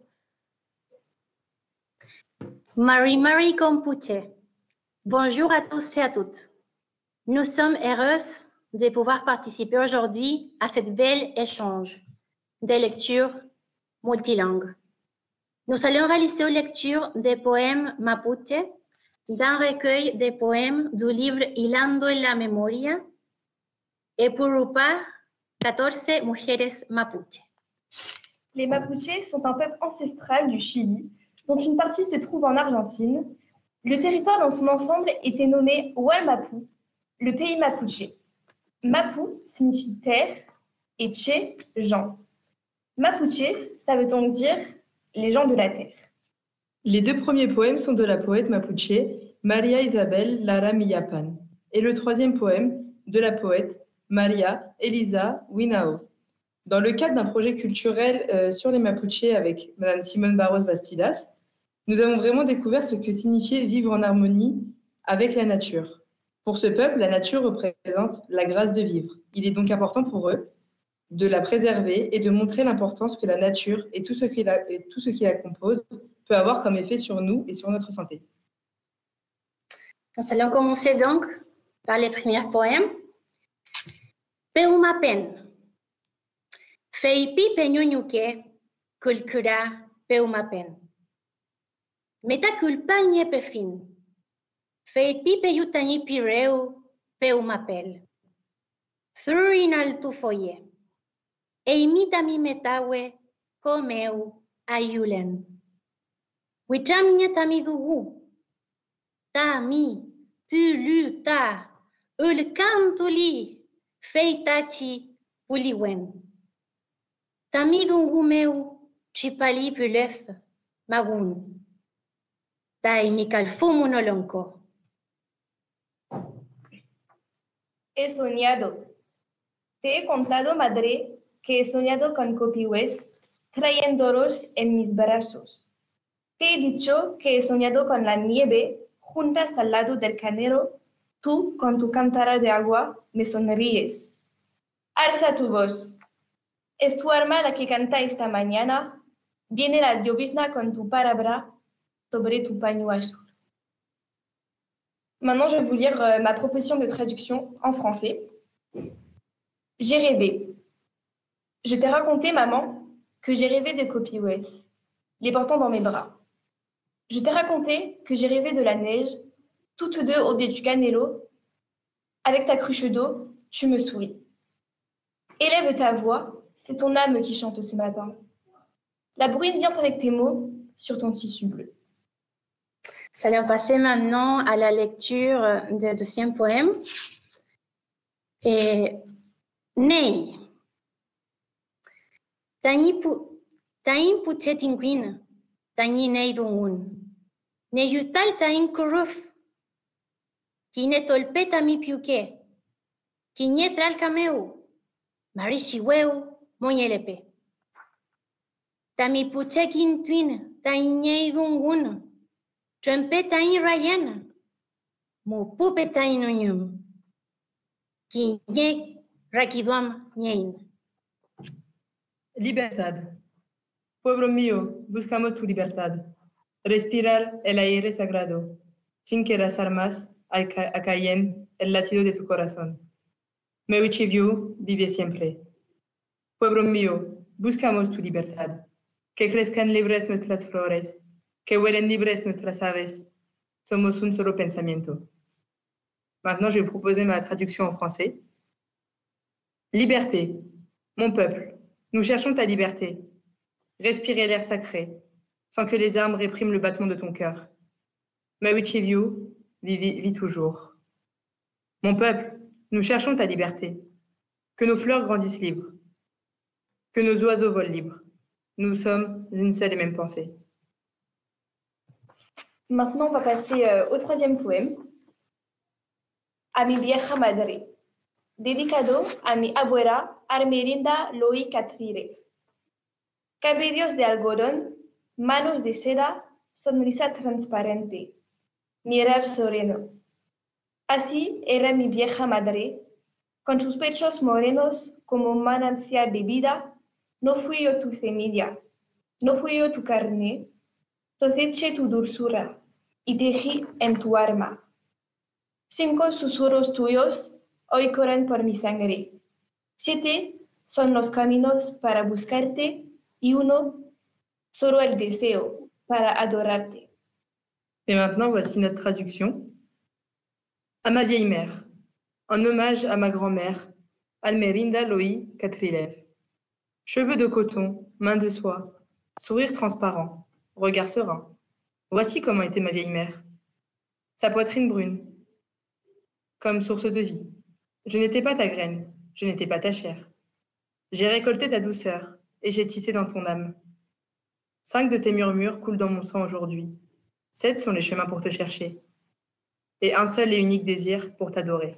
Speaker 15: Marie Compuche. Bonjour à tous et à toutes. Nous sommes heureuses de pouvoir participer aujourd'hui à cette belle échange des lectures multilingues. Nous allons réaliser une lecture des poèmes mapuche d'un recueil de poèmes du livre Hilando en la Memoria et pour Rupa, 14 mujeres mapuche.
Speaker 16: Les Mapuches sont un peuple ancestral du Chili, dont une partie se trouve en Argentine. Le territoire dans son ensemble était nommé Hualmapu, le pays mapuche. Mapu signifie terre et che, gens. Mapuche, ça veut donc dire les gens de la terre.
Speaker 17: Les 2 premiers poèmes sont de la poète mapuche Maria Isabel Lara Millapan et le 3e poème de la poète Maria Elisa Winao. Dans le cadre d'un projet culturel sur les Mapuches avec Madame Simone Barros Bastidas, nous avons vraiment découvert ce que signifiait vivre en harmonie avec la nature. Pour ce peuple, la nature représente la grâce de vivre. Il est donc important pour eux de la préserver et de montrer l'importance que la nature et tout ce qui la compose peut avoir comme effet sur nous et sur notre santé.
Speaker 15: Nous allons commencer donc par les premiers poèmes. Peumapen. Feipi peñuñuque, culcura peumapen. Meta culpa ñepefin. Feipi peyutani pireu peumapel. Thurin altu foye. Eimita mi metawe comeu ayulen. Witam nyetami dugu. Ta mi pulu ta ulcantuli feitachi puliwen. Tami dungu meu chipali pulef magun. Tai mikalfumu nolonko.
Speaker 16: He soñado. Te he contado, madre, que he soñado con copihues, trayéndolos en mis brazos. Te he dicho que he soñado con la nieve juntas al lado del canero. Tú, con tu cántara de agua, me sonríes. Alza tu voz. Es tu alma la que canta esta mañana. Viene la llovizna con tu palabra sobre tu paño azul. Maintenant, je vais vous lire ma proposition de traduction en français. J'ai rêvé. Je t'ai raconté, maman, que j'ai rêvé de copihues, les portant dans mes bras. Je t'ai raconté que j'ai rêvé de la neige, toutes deux au pied du canelo. Avec ta cruche d'eau, tu me souris. Élève ta voix, c'est ton âme qui chante ce matin. La bruine vient avec tes mots sur ton tissu bleu.
Speaker 15: Nous allons passer maintenant à la lecture du 2e poème. Et Nei. Tain puchetinguin, tani nei dungun. Ne yutal tain kuruf. Kine tolpeta mi piuke. Kine tralcameu. Marisiweu moñelepe. Tami puchekin twin, tain nei dungun. Trumpetain Ryan, mo pupetain unyum, ki nye rakidwam nyein.
Speaker 17: Libertad. Pueblo mío, buscamos tu libertad. Respirar el aire sagrado, sin que las armas acallen el latido de tu corazón. Mewichiviu vive siempre. Pueblo mío, buscamos tu libertad. Que crezcan libres nuestras flores, que vuelen libres nuestras aves. Somos un solo pensamiento. Maintenant, je vais proposer ma traduction en français. Liberté. Mon peuple, nous cherchons ta liberté. Respirer l'air sacré, sans que les armes répriment le battement de ton cœur. Mawichiviu, vis toujours. Mon peuple, nous cherchons ta liberté. Que nos fleurs grandissent libres. Que nos oiseaux volent libres. Nous sommes une seule et même pensée.
Speaker 16: Maintenant, on va passer au troisième poème. A mi vieja madre. Dedicado a mi abuela Armerinda Loi Catrire. Cabellos de algodón, manos de seda, sonrisa transparente, mirar sereno. Así era mi vieja madre, con sus pechos morenos como manantial de vida. No fui yo tu semilla, no fui yo tu carne, coseché tu dulzura y tejí en tu alma. 5 susurros tuyos hoy corren por mi sangre. 7 son los caminos para buscarte y 1 solo el deseo para adorarte.
Speaker 17: Et maintenant, voici notre traduction. À ma vieille mère, en hommage à ma grand-mère, Almerinda Loi Catrilev. Cheveux de coton, mains de soie, sourire transparent, regard serein. Voici comment était ma vieille mère. Sa poitrine brune, comme source de vie. Je n'étais pas ta graine, je n'étais pas ta chair. J'ai récolté ta douceur et j'ai tissé dans ton âme. 5 de tes murmures coulent dans mon sang aujourd'hui. 7 sont les chemins pour te chercher. Et un seul et unique désir pour t'adorer.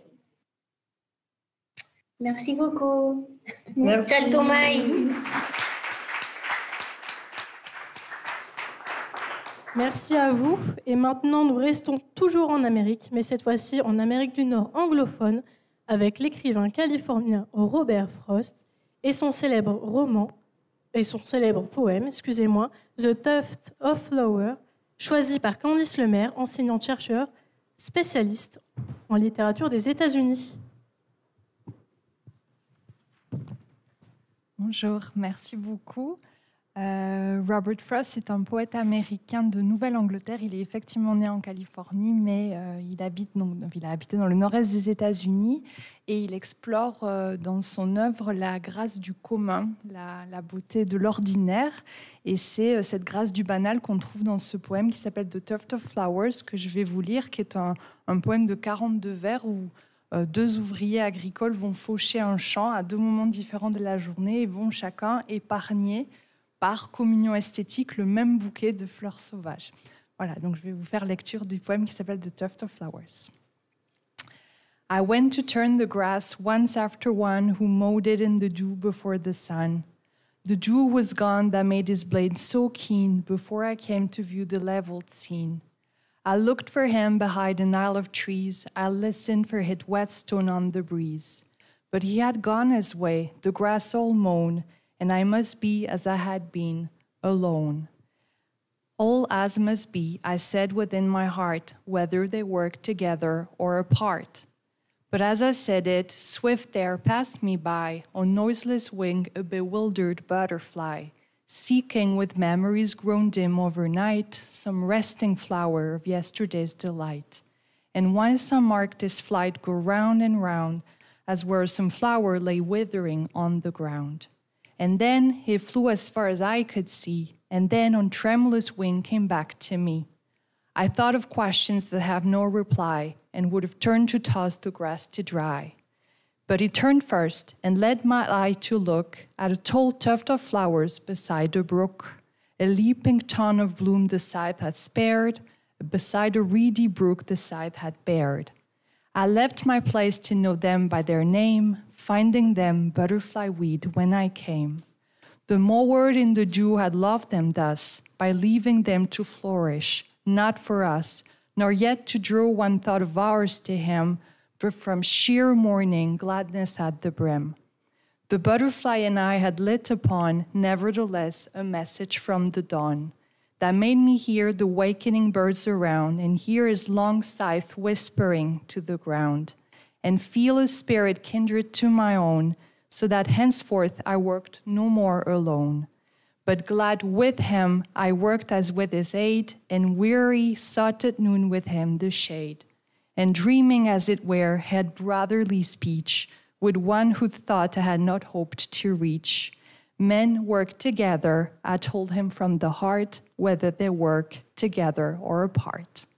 Speaker 15: Merci beaucoup.
Speaker 17: Merci.
Speaker 15: Saltomai.
Speaker 1: Merci à vous. Et maintenant, nous restons toujours en Amérique, mais cette fois-ci en Amérique du Nord anglophone, avec l'écrivain californien Robert Frost et son célèbre poème, The Tuft of Flower, choisi par Candice Lemaire, enseignante-chercheur spécialiste en littérature des États-Unis.
Speaker 18: Bonjour, merci beaucoup. Robert Frost est un poète américain de Nouvelle-Angleterre. Il est effectivement né en Californie, mais il a habité dans le nord-est des États-Unis et il explore dans son œuvre la grâce du commun, la beauté de l'ordinaire. Et c'est cette grâce du banal qu'on trouve dans ce poème qui s'appelle The Tuft of Flowers, que je vais vous lire, qui est un poème de 42 vers où 2 ouvriers agricoles vont faucher un champ à 2 moments différents de la journée et vont chacun épargner par communion esthétique le même bouquet de fleurs sauvages. Voilà, donc je vais vous faire lecture du poème qui s'appelle The Tuft of Flowers. I went to turn the grass once after one who mowed it in the dew before the sun. The dew was gone that made his blade so keen before I came to view the leveled scene. I looked for him behind an aisle of trees. I listened for his whetstone on the breeze. But he had gone his way, the grass all mown, and I must be as I had been, alone. All as must be, I said within my heart, whether they work together or apart. But as I said it, swift there passed me by, on noiseless wing, a bewildered butterfly, seeking with memories grown dim overnight, some resting flower of yesterday's delight. And once I marked his flight go round and round, as where some flower lay withering on the ground. And then he flew as far as I could see, and then on tremulous wing came back to me. I thought of questions that have no reply, and would have turned to toss the grass to dry. But he turned first, and led my eye to look at a tall tuft of flowers beside a brook, a leaping ton of bloom the scythe had spared, beside a reedy brook the scythe had bared. I left my place to know them by their name, finding them butterfly weed when I came. The mower in the dew had loved them thus, by leaving them to flourish, not for us, nor yet to draw one thought of ours to him, but from sheer mourning, gladness at the brim. The butterfly and I had lit upon, nevertheless, a message from the dawn that made me hear the wakening birds around and hear his long scythe whispering to the ground and feel a spirit kindred to my own, so that henceforth I worked no more alone. But glad with him, I worked as with his aid, and weary sought at noon with him the shade, and dreaming as it were had brotherly speech with one who thought I had not hoped to reach. Men work together, I told him from the heart, whether they work together or apart.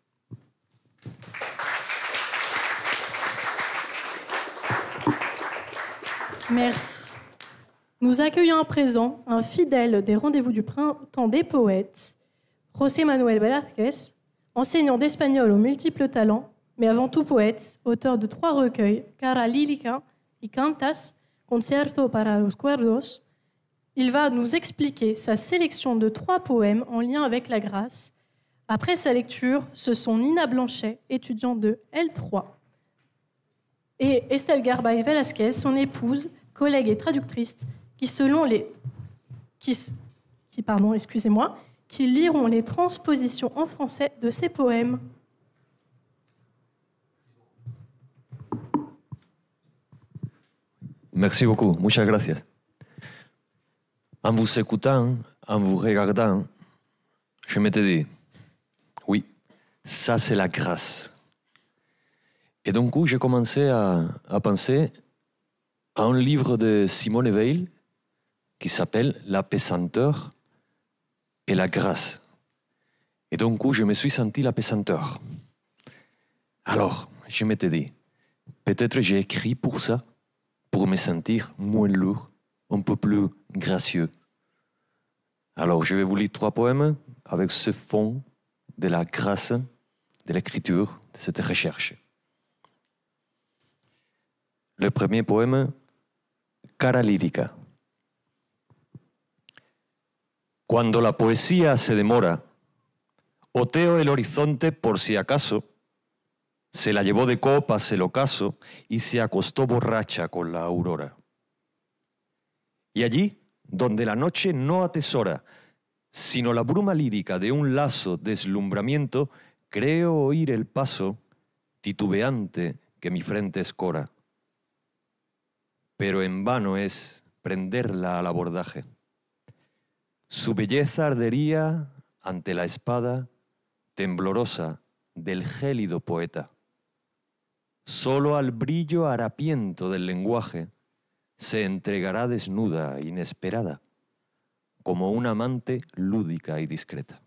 Speaker 1: Merci. Nous accueillons à présent un fidèle des rendez-vous du printemps des poètes, José Manuel Velázquez, enseignant d'espagnol aux multiples talents, mais avant tout poète, auteur de 3 recueils, Cara Lírica y Cantas, Concierto para los Cuerdos. Il va nous expliquer sa sélection de 3 poèmes en lien avec la grâce. Après sa lecture, ce sont Nina Blanchet, étudiante de L3, et Estelle Garbay Velázquez, son épouse, collègue et traductrice, qui liront les transpositions en français de ces poèmes.
Speaker 19: Merci beaucoup, muchas gracias. En vous écoutant, en vous regardant, je m'étais dit, oui, ça c'est la grâce. Et donc, j'ai commencé à penser à un livre de Simone Weil qui s'appelle La pesanteur et la grâce. Et donc, je me suis senti la pesanteur. Alors, je m'étais dit, peut-être j'ai écrit pour ça, pour me sentir moins lourd, un peu plus gracieux. Alors, je vais vous lire 3 poèmes avec ce fond de la grâce, de l'écriture, de cette recherche. Le premier poème, Cara Lírica. Cuando la poesía se demora, oteo el horizonte por si acaso, se la llevó de copas el ocaso y se acostó borracha con la aurora. Y allí, donde la noche no atesora, sino la bruma lírica de un lazo deslumbramiento, creo oír el paso titubeante que mi frente escora. Pero en vano es prenderla al abordaje. Su belleza ardería ante la espada temblorosa del gélido poeta. Solo al brillo harapiento del lenguaje se entregará desnuda, inesperada, como una amante lúdica y discreta.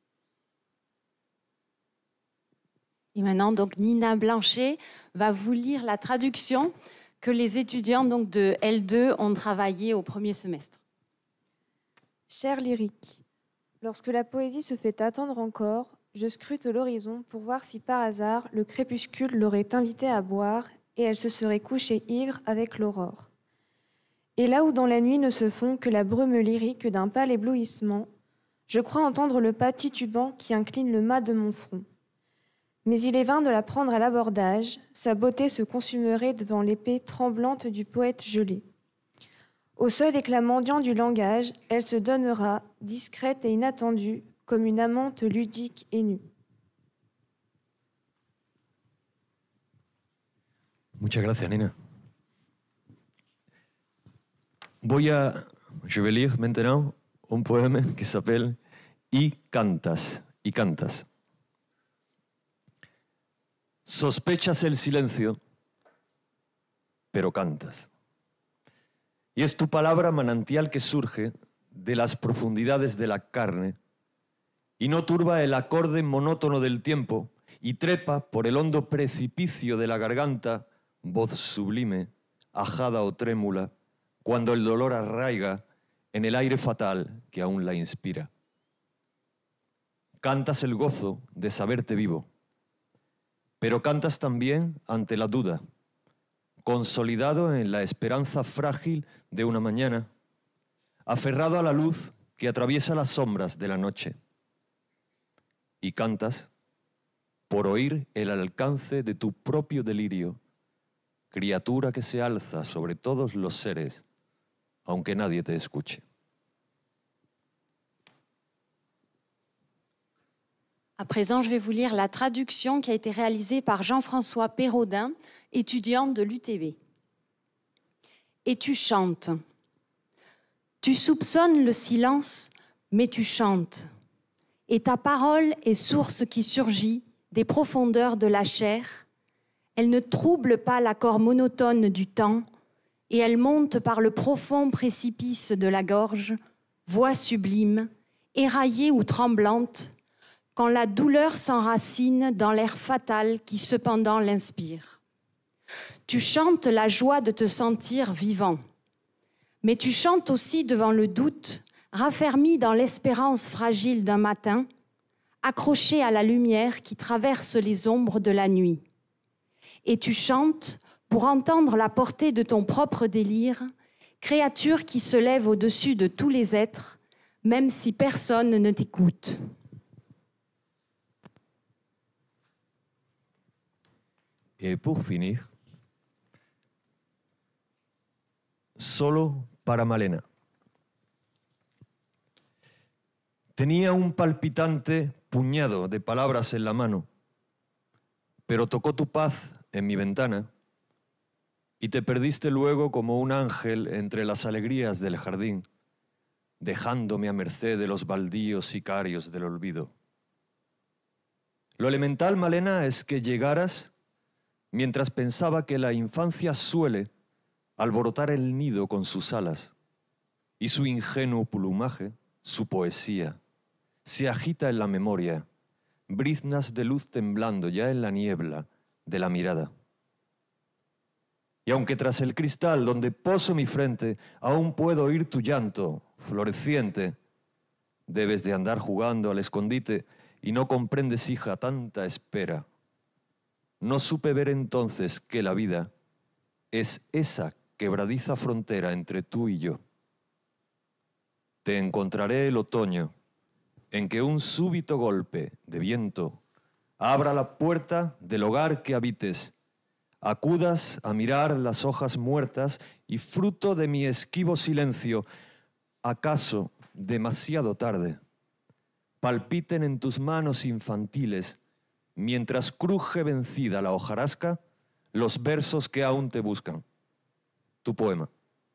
Speaker 20: Et maintenant, donc, Nina Blanchet va vous lire la traduction que les étudiants donc, de L2 ont travaillé au premier semestre.
Speaker 21: Cher lyrique, lorsque la poésie se fait attendre encore, je scrute l'horizon pour voir si par hasard le crépuscule l'aurait invitée à boire et elle se serait couchée ivre avec l'aurore. Et là où dans la nuit ne se fond que la brume lyrique d'un pâle éblouissement, je crois entendre le pas titubant qui incline le mât de mon front. Mais il est vain de la prendre à l'abordage, sa beauté se consumerait devant l'épée tremblante du poète gelé. Au seul éclat mendiant du langage, elle se donnera, discrète et inattendue, comme une amante ludique et nue.
Speaker 19: Muchas gracias, Nina. Je vais lire maintenant un poème qui s'appelle Y cantas, y cantas. Sospechas el silencio, pero cantas. Y es tu palabra manantial que surge de las profundidades de la carne y no turba el acorde monótono del tiempo y trepa por el hondo precipicio de la garganta, voz sublime, ajada o trémula, cuando el dolor arraiga en el aire fatal que aún la inspira. Cantas el gozo de saberte vivo, pero cantas también ante la duda, consolidado en la esperanza frágil de una mañana, aferrado a la luz que atraviesa las sombras de la noche. y cantas por oír el alcance de tu propio delirio, criatura que se alza sobre todos los seres, aunque nadie te escuche.
Speaker 20: À présent, je vais vous lire la traduction qui a été réalisée par Jean-François Pérodin, étudiant de l'UTB. Et tu chantes. Tu soupçonnes le silence, mais tu chantes. Et ta parole est source qui surgit des profondeurs de la chair. Elle ne trouble pas l'accord monotone du temps et elle monte par le profond précipice de la gorge, voix sublime, éraillée ou tremblante, quand la douleur s'enracine dans l'air fatal qui cependant l'inspire. Tu chantes la joie de te sentir vivant, mais tu chantes aussi devant le doute, raffermi dans l'espérance fragile d'un matin, accroché à la lumière qui traverse les ombres de la nuit. Et tu chantes pour entendre la portée de ton propre délire, créature qui se lève au-dessus de tous les êtres, même si personne ne t'écoute.
Speaker 19: Et pour finir, solo para Malena. Tenía un palpitante puñado de palabras en la mano, pero tocó tu paz en mi ventana y te perdiste luego como un ángel entre las alegrías del jardín, dejándome a merced de los baldíos sicarios del olvido. Lo elemental, Malena, es que llegaras mientras pensaba que la infancia suele alborotar el nido con sus alas y su ingenuo plumaje, su poesía, se agita en la memoria, briznas de luz temblando ya en la niebla de la mirada. Y aunque tras el cristal donde poso mi frente aún puedo oír tu llanto floreciente, debes de andar jugando al escondite y no comprendes, hija, tanta espera. No supe ver entonces que la vida es esa quebradiza frontera entre tú y yo. Te encontraré el otoño en que un súbito golpe de viento abra la puerta del hogar que habites, acudas a mirar las hojas muertas y fruto de mi esquivo silencio, acaso demasiado tarde, palpiten en tus manos infantiles mientras cruje vencida la hojarasca, los versos que aún te buscan. Tu poema.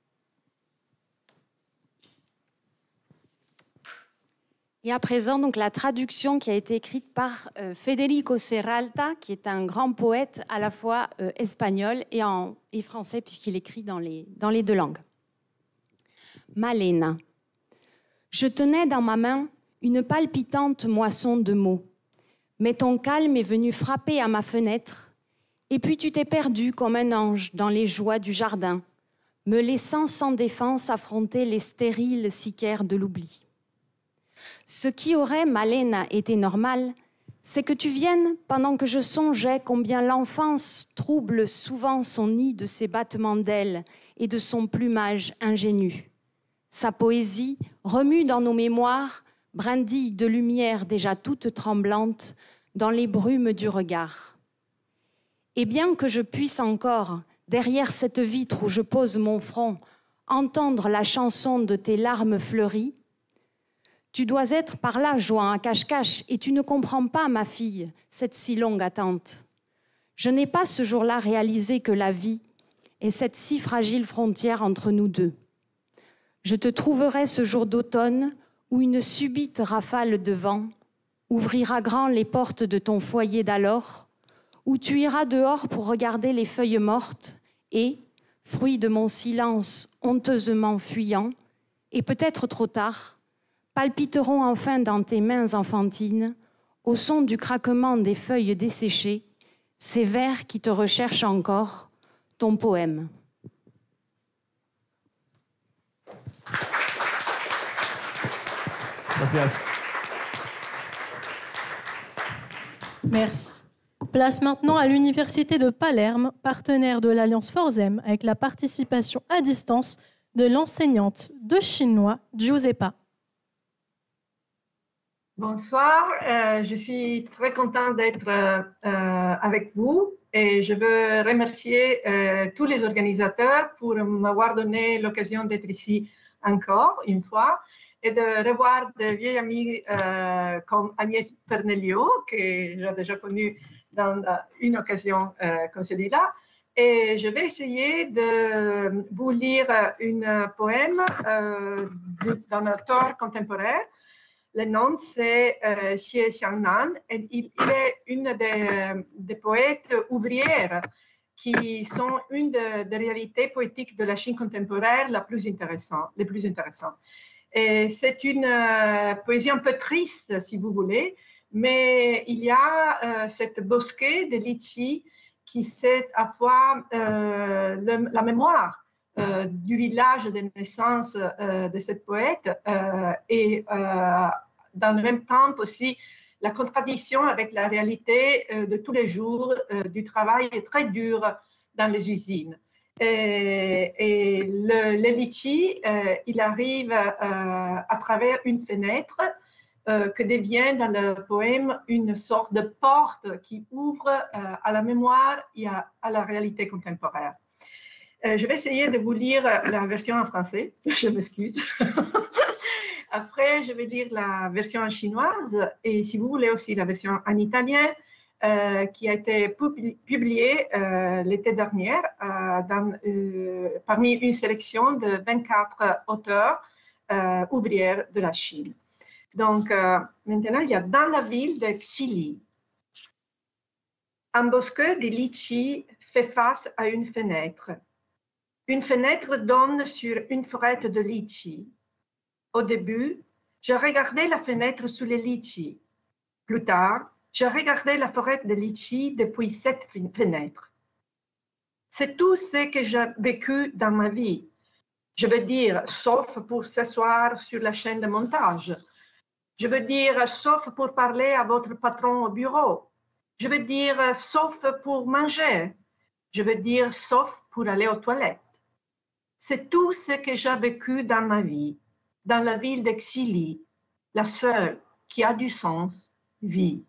Speaker 20: Et à présent, donc, la traduction qui a été écrite par Federico Serralta, qui est un grand poète à la fois espagnol et français, puisqu'il écrit dans les deux langues. Malena. Je tenais dans ma main une palpitante moisson de mots. Mais ton calme est venu frapper à ma fenêtre, et puis tu t'es perdu comme un ange dans les joies du jardin, me laissant sans défense affronter les stériles sicaires de l'oubli. Ce qui aurait, Malena, été normal, c'est que tu viennes pendant que je songeais combien l'enfance trouble souvent son nid de ses battements d'ailes et de son plumage ingénu. Sa poésie remue dans nos mémoires, brindille de lumière déjà toute tremblante dans les brumes du regard. Et bien que je puisse encore, derrière cette vitre où je pose mon front, entendre la chanson de tes larmes fleuries, tu dois être par là jouant à cache-cache et tu ne comprends pas, ma fille, cette si longue attente. Je n'ai pas ce jour-là réalisé que la vie est cette si fragile frontière entre nous deux. Je te trouverai ce jour d'automne où une subite rafale de vent ouvrira grand les portes de ton foyer d'alors, où tu iras dehors pour regarder les feuilles mortes et, fruit de mon silence honteusement fuyant, et peut-être trop tard, palpiteront enfin dans tes mains enfantines, au son du craquement des feuilles desséchées, ces vers qui te recherchent encore, ton poème.
Speaker 19: Gracias.
Speaker 1: Merci. Place maintenant à l'Université de Palerme, partenaire de l'Alliance Forzem, avec la participation à distance de l'enseignante de chinois Giuseppa.
Speaker 3: Bonsoir, je suis très contente d'être avec vous et je veux remercier tous les organisateurs pour m'avoir donné l'occasion d'être ici encore une fois et de revoir de vieilles amies comme Agnès Pernelio, que j'ai déjà connue dans une occasion comme celui-là. Et je vais essayer de vous lire un poème d'un auteur contemporain. Le nom, c'est Xie Xiangnan. Et il est une des poètes ouvrières qui sont une des réalités poétiques de la Chine contemporaine les plus intéressantes. Et c'est une poésie un peu triste, si vous voulez, mais il y a cette bosquet de litchi qui c'est à la fois la mémoire du village de naissance de cette poète et dans le même temps aussi la contradiction avec la réalité de tous les jours du travail très dur dans les usines. Et le litchi, il arrive à travers une fenêtre que devient dans le poème une sorte de porte qui ouvre à la mémoire et à la réalité contemporaine. Je vais essayer de vous lire la version en français, je m'excuse. Après, je vais lire la version en chinoise et si vous voulez aussi la version en italien qui a été publiée l'été dernier parmi une sélection de 24 auteurs ouvrières de la Chine. Donc, maintenant, il y a dans la ville de Xili. Un bosquet de litchi fait face à une fenêtre. Une fenêtre donne sur une forêt de litchi. Au début, je regardais la fenêtre sous les litchis. Plus tard, je regardais la forêt de litchi depuis cette fenêtre. C'est tout ce que j'ai vécu dans ma vie. Je veux dire, sauf pour s'asseoir sur la chaîne de montage. Je veux dire, sauf pour parler à votre patron au bureau. Je veux dire, sauf pour manger. Je veux dire, sauf pour aller aux toilettes. C'est tout ce que j'ai vécu dans ma vie, dans la ville de Xili, la seule qui a du sens, vie.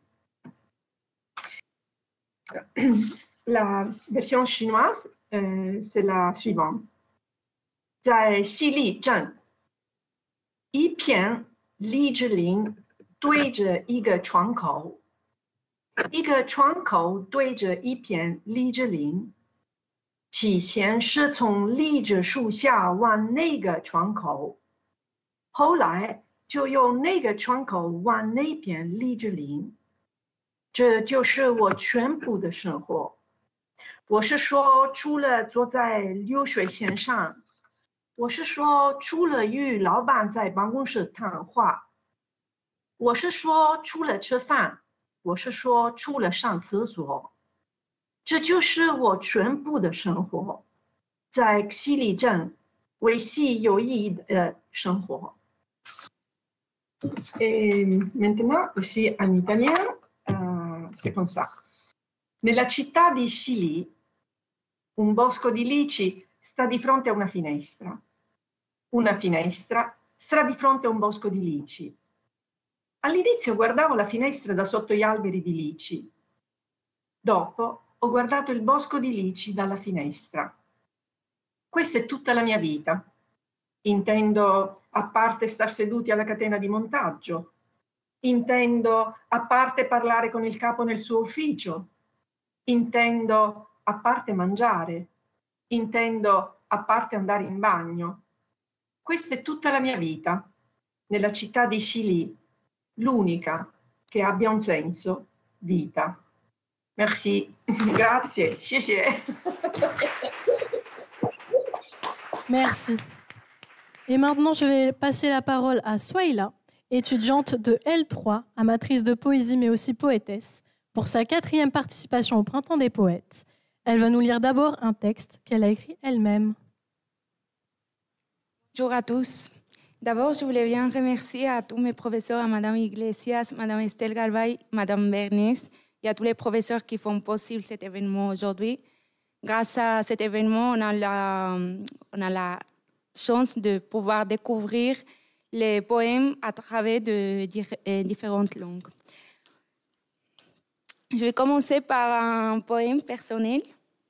Speaker 3: La version chinoise, c'est la suivante. 在西丽镇，一片荔枝林对着一个窗口，一个窗口对着一片荔枝林。起先是从荔枝树下往那个窗口，后来就用那个窗口往那片荔枝林。这就是我全部的生活。我是说，除了坐在流水线上。我是说，除了与老板在办公室谈话，我是说，除了吃饭，我是说，除了上厕所，这就是我全部的生活，在西里镇维系有意义的生活。Et maintenant aussi en italien, c'est comme ça. Nella città di Scili, un bosco di lici sta di fronte a una finestra. Una finestra sta di fronte a un bosco di lici. All'inizio guardavo la finestra da sotto gli alberi di lici. Dopo ho guardato il bosco di lici dalla finestra. Questa è tutta la mia vita. Intendo a parte star seduti alla catena di montaggio. Intendo a parte parlare con il capo nel suo ufficio. Intendo a parte mangiare. Intendo a parte andare in bagno. Questa è tutta la mia vita, nella città di Scili, l'unica che abbia un senso, vita. Merci, grazie, xie.
Speaker 1: Merci. Et maintenant, je vais passer la parole à Swaila, étudiante de L3, amatrice de poésie mais aussi poétesse, pour sa 4e participation au Printemps des Poètes. Elle va nous lire d'abord un texte qu'elle a écrit elle-même.
Speaker 22: Bonjour à tous. D'abord, je voulais bien remercier à tous mes professeurs, à Madame Iglesias, Madame Estelle Galvay, Madame Bernice et à tous les professeurs qui font possible cet événement aujourd'hui. Grâce à cet événement, on a la chance de pouvoir découvrir les poèmes à travers de différentes langues. Je vais commencer par un poème personnel.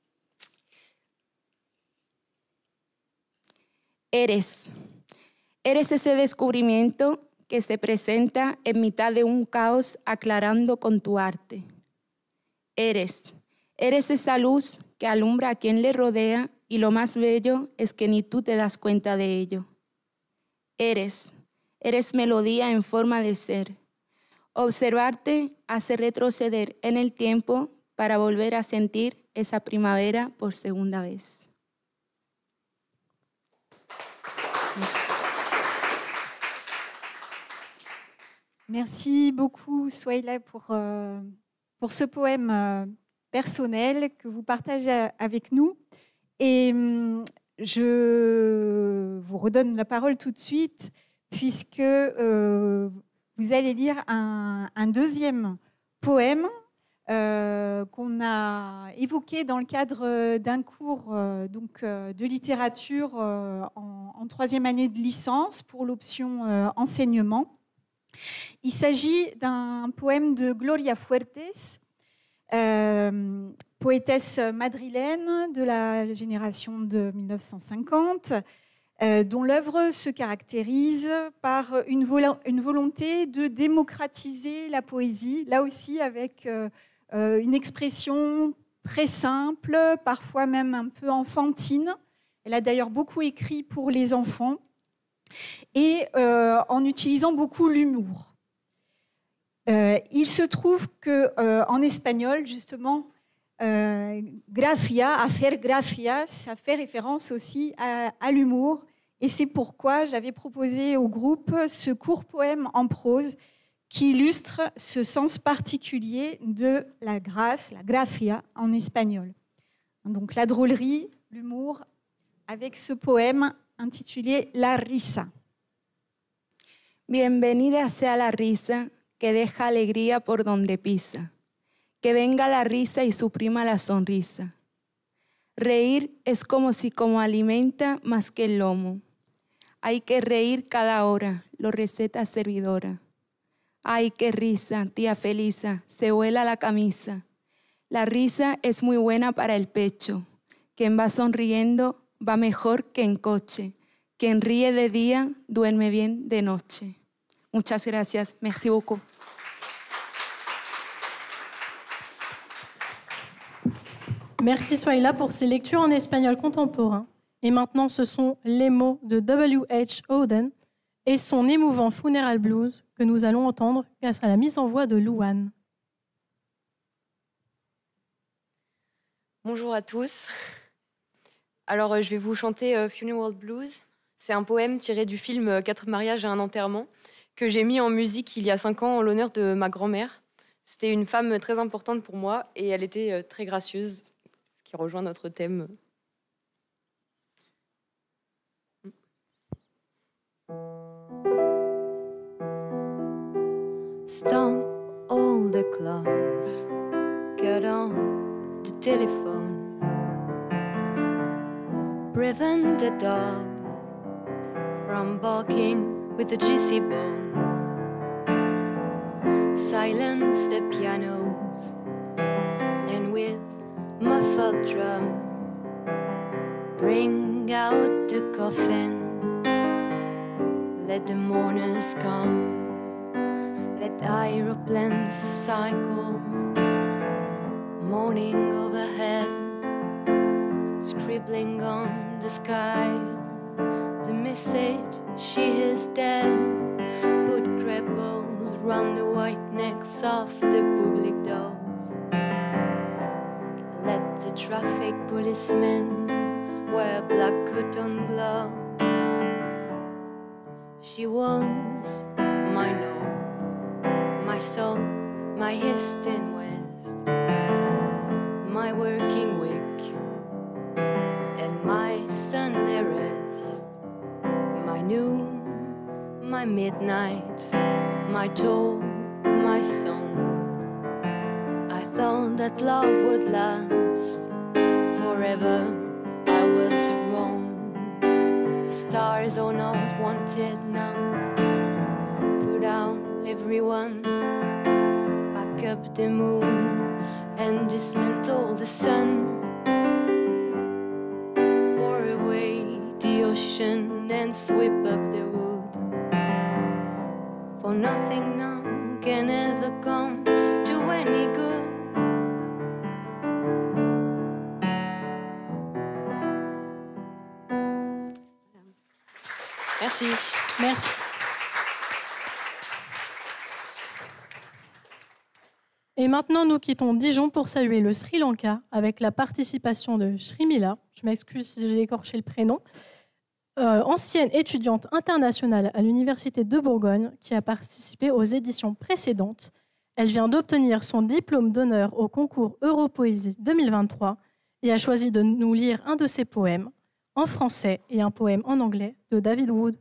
Speaker 22: Eres. Eres ese descubrimiento que se presenta en mitad de un caos aclarando con tu arte. Eres esa luz que alumbra a quien le rodea y lo más bello es que ni tú te das cuenta de ello. Eres melodía en forma de ser. Observarte hace retroceder en el tiempo para volver a sentir esa primavera por segunda vez.
Speaker 2: Merci beaucoup, Souhaila, pour ce poème personnel que vous partagez avec nous. Et je vous redonne la parole tout de suite, puisque vous allez lire un deuxième poème qu'on a évoqué dans le cadre d'un cours de littérature en troisième année de licence pour l'option enseignement. Il s'agit d'un poème de Gloria Fuertes, poétesse madrilène de la génération de 1950, dont l'œuvre se caractérise par une volonté de démocratiser la poésie, là aussi avec une expression très simple, parfois même un peu enfantine. Elle a d'ailleurs beaucoup écrit pour les enfants et en utilisant beaucoup l'humour. Il se trouve qu'en espagnol, justement, gracia, hacer gracia, ça fait référence aussi à l'humour. Et c'est pourquoi j'avais proposé au groupe ce court poème en prose qui illustre ce sens particulier de la grâce, la gracia en espagnol. Donc la drôlerie, l'humour, avec ce poème intitulé La risa.
Speaker 22: Bienvenida sea la risa que deja alegría por donde pisa. Que venga la risa y suprima la sonrisa. Reír es como si como alimenta más que el lomo. Hay que reír cada hora, lo receta servidora. Ay, qué risa, tía Felisa, se vuela la camisa. La risa es muy buena para el pecho. Quien va sonriendo va mejor que en coche. Quien ríe de día duerme bien de noche. Muchas gracias. Merci beaucoup.
Speaker 1: Merci Souhaila pour ces lectures en espagnol contemporain. Et maintenant, ce sont les mots de W.H. Auden et son émouvant Funeral Blues que nous allons entendre grâce à la mise en voix de Louane.
Speaker 4: Bonjour à tous. Alors, je vais vous chanter Funeral Blues. C'est un poème tiré du film 4 mariages et un enterrement que j'ai mis en musique il y a 5 ans en l'honneur de ma grand-mère. C'était une femme très importante pour moi et elle était très gracieuse, ce qui rejoint notre thème.
Speaker 5: Stomp all the clocks, get on the telephone, prevent the dog from barking with a juicy bone, silence the pianos, and with muffled drum, bring out the coffin, let the mourners come. Let aeroplanes cycle, moaning overhead, scribbling on the sky. The message, she is dead. Put crepples round the white necks of the public dogs. Let the traffic policemen wear black cotton gloves. She was my north, my soul, my east and west, my working week, and my Sunday rest, my noon, my midnight, my toll, my song. I thought that love would last forever. I was wrong. The stars are not wanted now. everyone. Back up the moon and dismantle the sun. Pour away the ocean and sweep up the wood. For nothing now can ever come to any good.
Speaker 4: Merci.
Speaker 1: Merci. Et maintenant, nous quittons Dijon pour saluer le Sri Lanka avec la participation de Shrimila, je m'excuse si j'ai écorché le prénom, ancienne étudiante internationale à l'Université de Bourgogne qui a participé aux éditions précédentes. Elle vient d'obtenir son diplôme d'honneur au concours Europoésie 2023 et a choisi de nous lire un de ses poèmes en français et un poème en anglais de David Wood.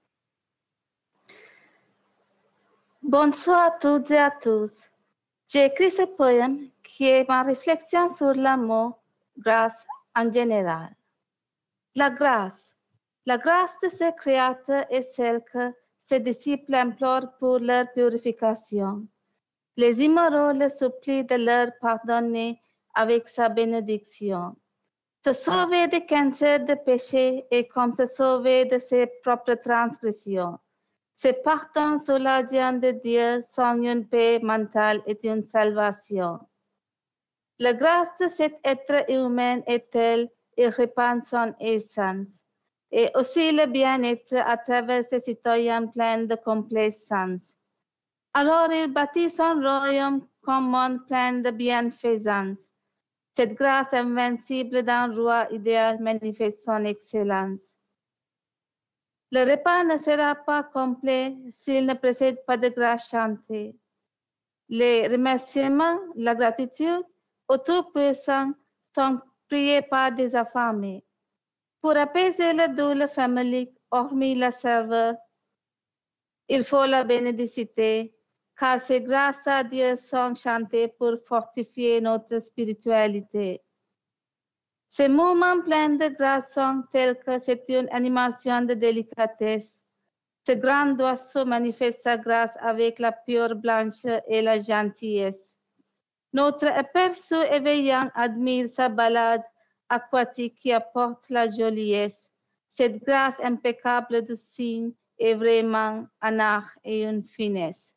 Speaker 6: Bonsoir à toutes et à tous. J'ai écrit ce poème qui est ma réflexion sur l'amour, grâce en général. La grâce de ce Créateur est celle que ses disciples implorent pour leur purification. Les immoraux le supplient de leur pardonner avec sa bénédiction. Se sauver des cancers de péché est comme se sauver de ses propres transgressions. C'est partant soulageant de Dieu sans une paix mentale et une salvation. La grâce de cet être humain est telle et répand son essence, et aussi le bien-être à travers ses citoyens pleins de complaisance. Alors il bâtit son royaume comme monde plein de bienfaisance. Cette grâce invincible d'un roi idéal manifeste son excellence. Le repas ne sera pas complet s'il ne précède pas de grâce chantée. Les remerciements, la gratitude au Tout-Puissant sont priés par des affamés. Pour apaiser le douleur familique, hormis la serveur, il faut la bénédicité, car c'est grâce à Dieu sont chantées pour fortifier notre spiritualité. Ces moments pleins de grâce sont tels que c'est une animation de délicatesse. Ce grand oiseau manifeste sa grâce avec la pure blancheur et la gentillesse. Notre aperçu éveillant admire sa balade aquatique qui apporte la joliesse. Cette grâce impeccable de signe est vraiment un art et une finesse.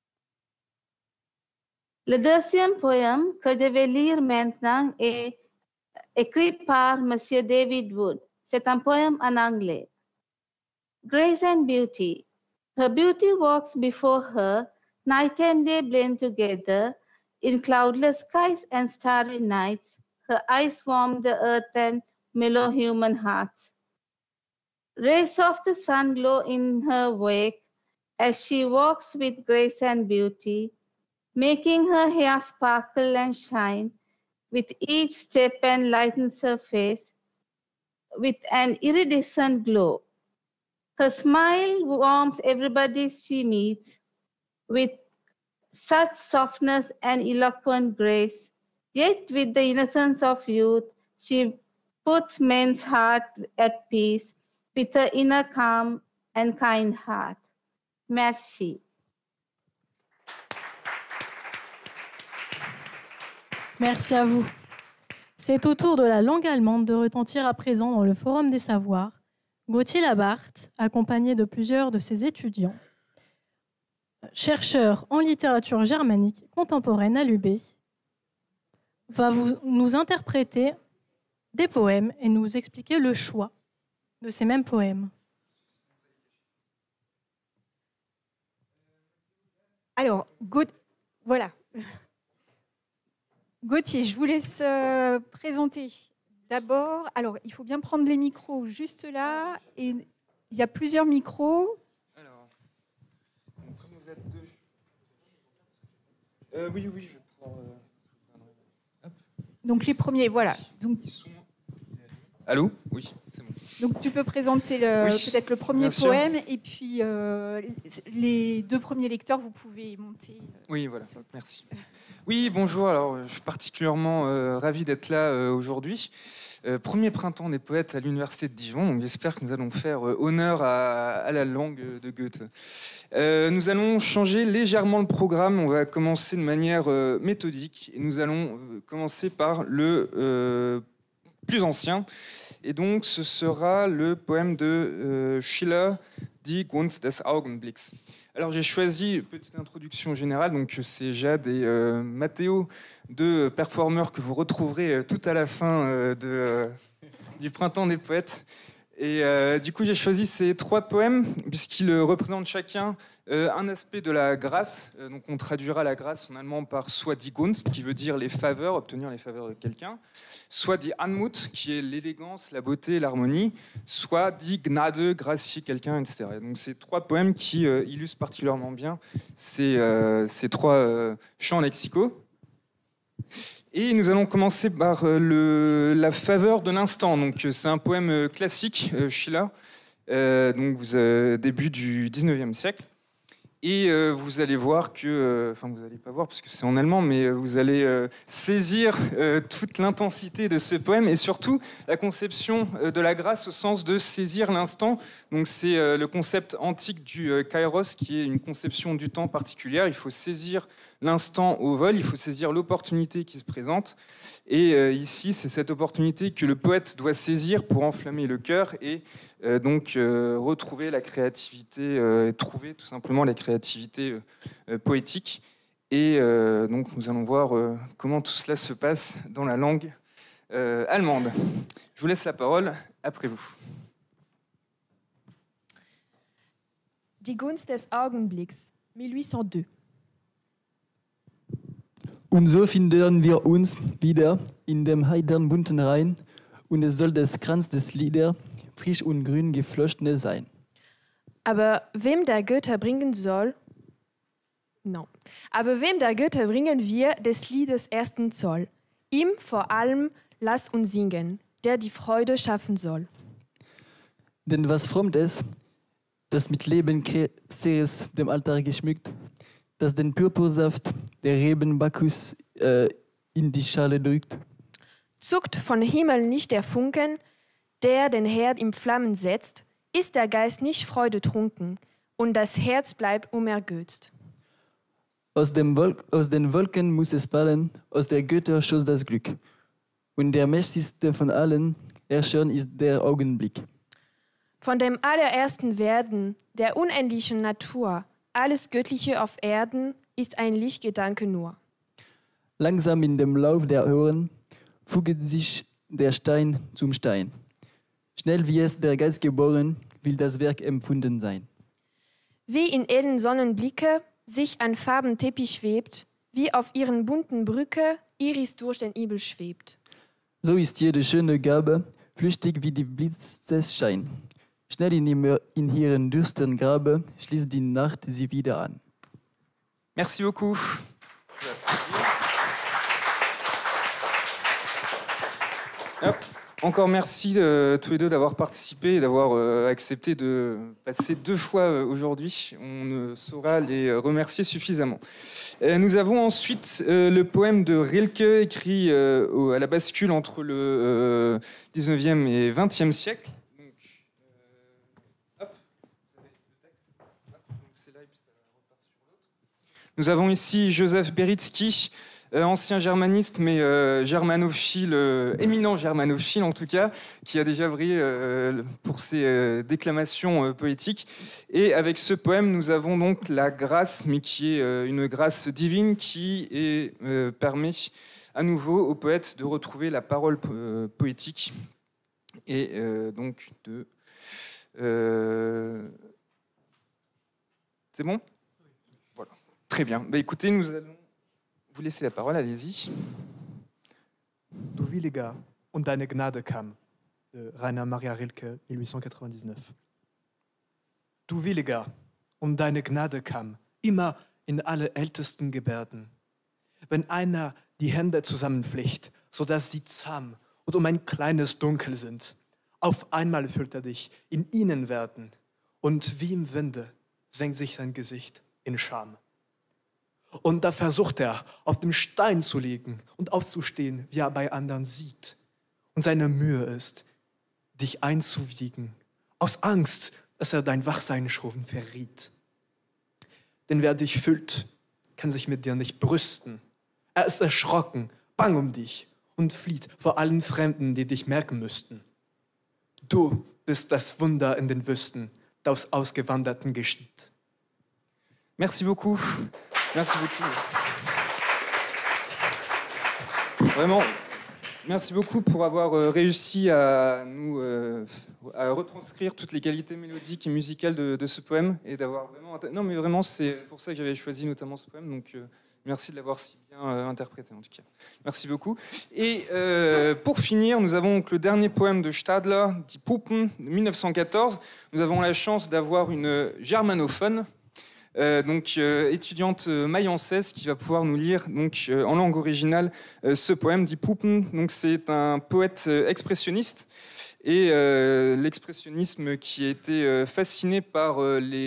Speaker 6: Le deuxième poème que je vais lire maintenant est écrit par M. David Wood. C'est un poème en anglais. Grace and beauty. Her beauty walks before her, night and day blend together. In cloudless skies and starry nights, her eyes warm the earth and mellow human hearts. Rays of the sun glow in her wake as she walks with grace and beauty, making her hair sparkle and shine with each step and lightens her face with an iridescent glow. Her smile warms everybody she meets with such softness and eloquent grace, yet with the innocence of youth, she puts men's heart at peace with her inner calm and kind heart. Merci.
Speaker 1: Merci à vous. C'est au tour de la langue allemande de retentir à présent dans le Forum des Savoirs. Gauthier Labarthe, accompagné de plusieurs de ses étudiants, chercheur en littérature germanique contemporaine à l'UB, va nous interpréter des poèmes et nous expliquer le choix de ces mêmes poèmes.
Speaker 2: Alors, voilà. Gauthier, je vous laisse présenter. D'abord, alors il faut bien prendre les micros juste là, et il y a plusieurs micros.
Speaker 7: Alors, comme vous êtes deux... oui, je vais pouvoir... Hop.
Speaker 2: Donc les premiers, voilà. Donc,
Speaker 7: allô? Oui, c'est bon.
Speaker 2: Donc tu peux présenter peut-être le premier poème, et puis les deux premiers lecteurs, vous pouvez monter.
Speaker 7: Oui, voilà, merci. Oui, bonjour. Alors, je suis particulièrement ravi d'être là aujourd'hui. Premier printemps des poètes à l'Université de Dijon. Donc, j'espère que nous allons faire honneur à la langue de Goethe. Nous allons changer légèrement le programme. On va commencer de manière méthodique. Et nous allons commencer par le plus ancien. Et donc, ce sera le poème de Schiller, Die Gunst des Augenblicks. Alors j'ai choisi une petite introduction générale, donc c'est Jade et Mathéo, deux performeurs que vous retrouverez tout à la fin du Printemps des Poètes. Et du coup j'ai choisi ces trois poèmes, puisqu'ils représentent chacun un aspect de la grâce. Donc on traduira la grâce en allemand par soit die Gunst, qui veut dire les faveurs, obtenir les faveurs de quelqu'un, soit die Anmut, qui est l'élégance, la beauté, l'harmonie, soit die Gnade, gracier quelqu'un, etc. Et donc c'est trois poèmes qui illustrent particulièrement bien ces trois champs lexicaux. Et nous allons commencer par la faveur de l'instant. Donc c'est un poème classique, Schiller, donc début du 19e siècle. Et vous allez voir que, enfin vous n'allez pas voir parce que c'est en allemand, mais vous allez saisir toute l'intensité de ce poème et surtout la conception de la grâce au sens de saisir l'instant. Donc c'est le concept antique du kairos qui est une conception du temps particulière. Il faut saisir l'instant au vol, il faut saisir l'opportunité qui se présente. Et ici, c'est cette opportunité que le poète doit saisir pour enflammer le cœur et donc retrouver la créativité, trouver tout simplement la créativité poétique. Et donc nous allons voir comment tout cela se passe dans la langue allemande. Je vous laisse la parole, après vous.
Speaker 8: Die Gunst des Augenblicks, 1802.
Speaker 9: Und so finden wir uns wieder in dem heiteren bunten Rhein, und es soll des Kranz des Lieder frisch und grün geflochtene sein.
Speaker 8: Aber wem der Goethe bringen soll, aber wem der Goethe bringen wir des Liedes ersten Zoll? Ihm vor allem lass uns singen, der die Freude schaffen soll.
Speaker 9: Denn was frommt es, das mit Leben Ceres dem Altar geschmückt, das den Purpursaft der Reben Bacchus in die Schale drückt.
Speaker 8: Zuckt von Himmel nicht der Funken, der den Herd in Flammen setzt, ist der Geist nicht freudetrunken und das Herz bleibt unergötzt.
Speaker 9: Aus den Wolken muss es fallen, aus der Götter schoss das Glück. Und der mächtigste von allen Herrschern ist der Augenblick.
Speaker 8: Von dem allerersten Werden der unendlichen Natur, alles Göttliche auf Erden ist ein Lichtgedanke nur.
Speaker 9: Langsam in dem Lauf der Ohren fügt sich der Stein zum Stein. Schnell wie es der Geist geboren, will das Werk empfunden sein.
Speaker 8: Wie in edlen Sonnenblicke sich ein Farbenteppich schwebt, wie auf ihren bunten Brücke Iris durch den Nebel schwebt.
Speaker 9: So ist jede schöne Gabe flüchtig wie die Blitzesschein. Schnell in ihren düsteren Grabe schließt die Nacht sie wieder an.
Speaker 7: Merci beaucoup. Hop. Encore merci tous les deux d'avoir participé et d'avoir accepté de passer 2 fois aujourd'hui. On ne saura les remercier suffisamment. Nous avons ensuite le poème de Rilke écrit à la bascule entre le 19e et 20e siècle. Nous avons ici Joseph Beritsky, ancien germaniste, mais germanophile, éminent germanophile en tout cas, qui a déjà brillé pour ses déclamations poétiques. Et avec ce poème, nous avons donc la grâce, mais qui est une grâce divine qui permet à nouveau au poète de retrouver la parole poétique et donc de... C'est bon ? Voilà. Très bien. Bah, écoutez, nous allons vous laisser la parole. Allez-y.
Speaker 23: Du Williger und deine Gnade kam, de Rainer Maria Rilke, 1899. Du Williger und deine Gnade kam, immer in alle ältesten Gebärden. Wenn einer die Hände zusammenflicht, sodass sie zahm und um ein kleines Dunkel sind, auf einmal füllt dich in ihnen werden, und wie im Winde senkt sich dein Gesicht in Scham. Und da versucht er, auf dem Stein zu liegen und aufzustehen, wie er bei anderen sieht. Und seine Mühe ist, dich einzuwiegen, aus Angst, dass er dein Wachsein schon verriet. Denn wer dich füllt, kann sich mit dir nicht brüsten. Er ist erschrocken, bang um dich und flieht vor allen Fremden, die dich merken müssten. Du bist das Wunder in den Wüsten, das Ausgewanderten geschieht.
Speaker 7: Merci beaucoup. Merci beaucoup. Vraiment, merci beaucoup pour avoir réussi à nous à retranscrire toutes les qualités mélodiques et musicales de ce poème et d'avoir vraiment. Non, mais vraiment, c'est pour ça que j'avais choisi notamment ce poème. Donc, merci de l'avoir si bien interprété en tout cas. Merci beaucoup. Et pour finir, nous avons donc le dernier poème de Stadler, Die Puppen, de 1914. Nous avons la chance d'avoir une germanophone. Étudiante mayençaise qui va pouvoir nous lire en langue originale ce poème Die Puppen. Donc c'est un poète expressionniste et l'expressionnisme qui a été fasciné par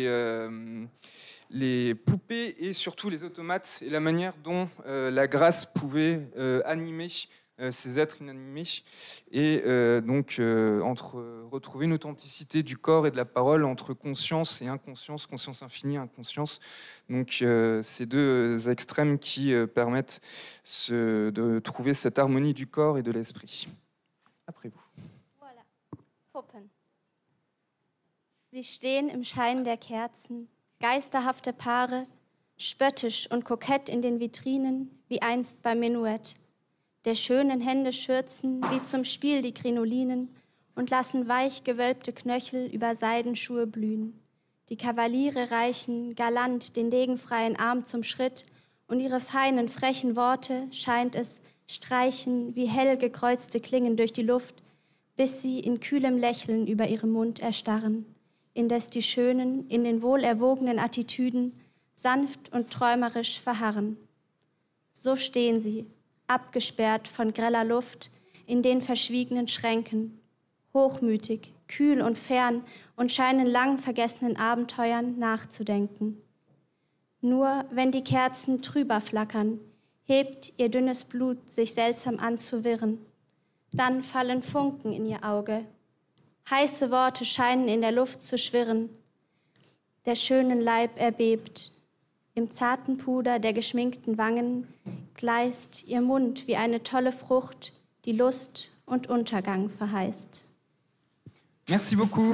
Speaker 7: les poupées et surtout les automates et la manière dont la grâce pouvait animer ces êtres inanimés et retrouver une authenticité du corps et de la parole entre conscience et inconscience, conscience infinie, inconscience. Donc ces deux extrêmes qui permettent de trouver cette harmonie du corps et de l'esprit. Après vous.
Speaker 10: Voilà. Puppen. Sie stehen im Schein der Kerzen, geisterhafte Paare, spöttisch und kokett in den Vitrinen, wie einst beim Menuett. Der schönen Hände schürzen wie zum Spiel die Krinolinen und lassen weich gewölbte Knöchel über Seidenschuhe blühen. Die Kavaliere reichen galant den degenfreien Arm zum Schritt und ihre feinen, frechen Worte, scheint es, streichen wie hell gekreuzte Klingen durch die Luft, bis sie in kühlem Lächeln über ihrem Mund erstarren, indes die Schönen in den wohlerwogenen Attitüden sanft und träumerisch verharren. So stehen sie, abgesperrt von greller Luft, in den verschwiegenen Schränken, hochmütig, kühl und fern und scheinen lang vergessenen Abenteuern nachzudenken. Nur wenn die Kerzen trüber flackern, hebt ihr dünnes Blut sich seltsam an zu wirren. Dann fallen Funken in ihr Auge. Heiße Worte scheinen in der Luft zu schwirren. Der schönen Leib erbebt. Im zarten Puder der geschminkten Wangen gleißt ihr Mund wie eine tolle Frucht, die Lust und Untergang verheißt.
Speaker 7: Merci beaucoup.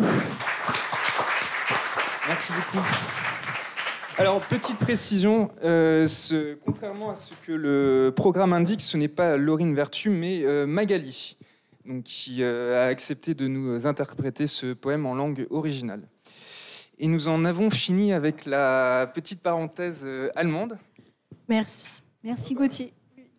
Speaker 7: Merci beaucoup. Alors, petite précision, contrairement à ce que le programme indique, ce n'est pas Laurine Vertu, mais Magali, donc, qui a accepté de nous interpréter ce poème en langue originale. Et nous en avons fini avec la petite parenthèse allemande.
Speaker 1: Merci.
Speaker 2: Merci Gauthier.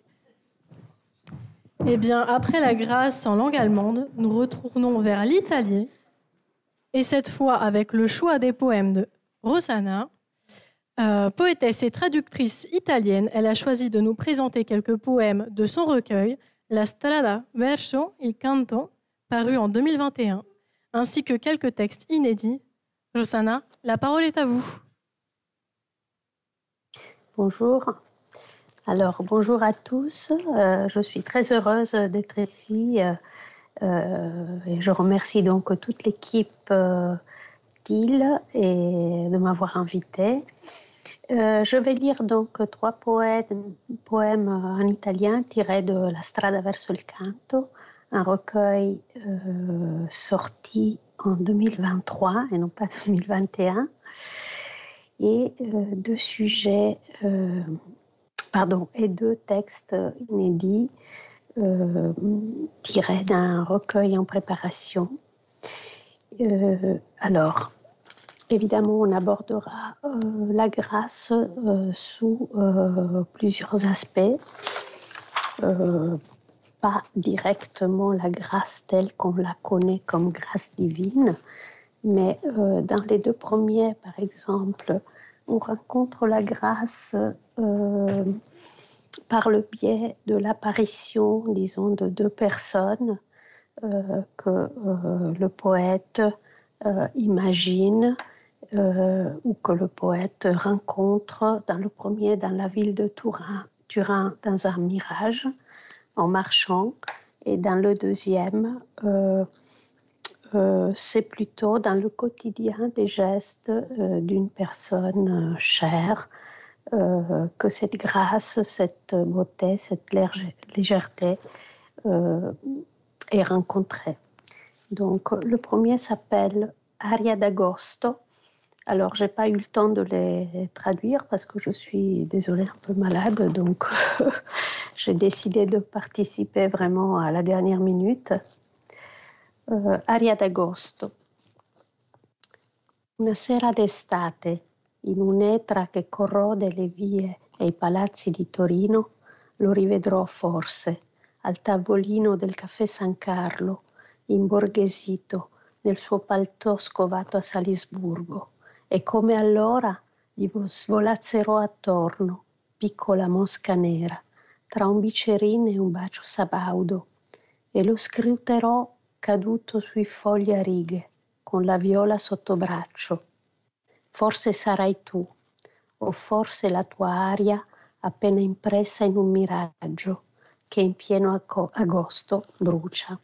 Speaker 1: Eh bien, après la grâce en langue allemande, nous retournons vers l'italien. Et cette fois avec le choix des poèmes de Rosanna. Poétesse et traductrice italienne, elle a choisi de nous présenter quelques poèmes de son recueil La strada verso il canto, paru en 2021, ainsi que quelques textes inédits. Rosanna, la parole est à vous.
Speaker 11: Bonjour. Alors, bonjour à tous. Je suis très heureuse d'être ici et je remercie donc toute l'équipe d'IL et de m'avoir invitée. Je vais lire donc 3 poèmes en italien tirés de La strada verso il canto, un recueil sorti en 2023 et non pas 2021, et 2 sujets, et 2 textes inédits tirés d'un recueil en préparation. Alors, évidemment, on abordera la grâce sous plusieurs aspects. Pas directement la grâce telle qu'on la connaît comme grâce divine, mais dans les 2 premiers, par exemple, on rencontre la grâce par le biais de l'apparition, disons, de 2 personnes que le poète imagine où que le poète rencontre dans le premier dans la ville de Turin dans un mirage en marchant, et dans le deuxième c'est plutôt dans le quotidien des gestes d'une personne chère que cette grâce, cette beauté, cette légèreté est rencontrée. Donc le premier s'appelle Aria d'Agosto. Alors, je n'ai pas eu le temps de les traduire parce que je suis, désolée, un peu malade, donc j'ai décidé de participer vraiment à la dernière minute. Aria d'agosto. Una sera d'estate, in un'etra che corrode le vie e i palazzi di Torino, lo rivedrò forse al tavolino del caffè San Carlo, imborghesito nel suo paltò scovato a Salisburgo. E come allora gli svolazzerò attorno, piccola mosca nera, tra un bicerin e un bacio sabaudo, e lo scruterò caduto sui fogli a righe, con la viola sotto braccio. Forse sarai tu, o forse la tua aria appena impressa in un miraggio, che in pieno agosto brucia.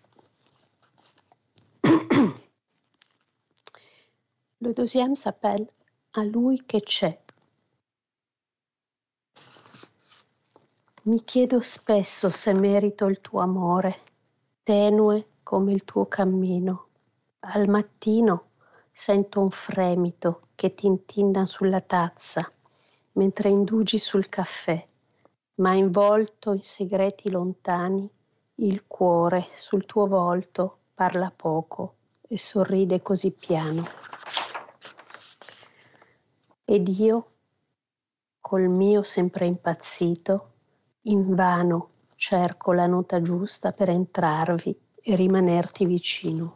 Speaker 11: Le deuxième s'appelle A lui che c'è. Mi chiedo spesso se merito il tuo amore, tenue come il tuo cammino. Al mattino sento un fremito che tintinna sulla tazza, mentre indugi sul caffè, ma involto in segreti lontani, il cuore sul tuo volto parla poco e sorride così piano. Ed io, col mio sempre impazzito, invano cerco la nota giusta per entrarvi et rimanerti vicino.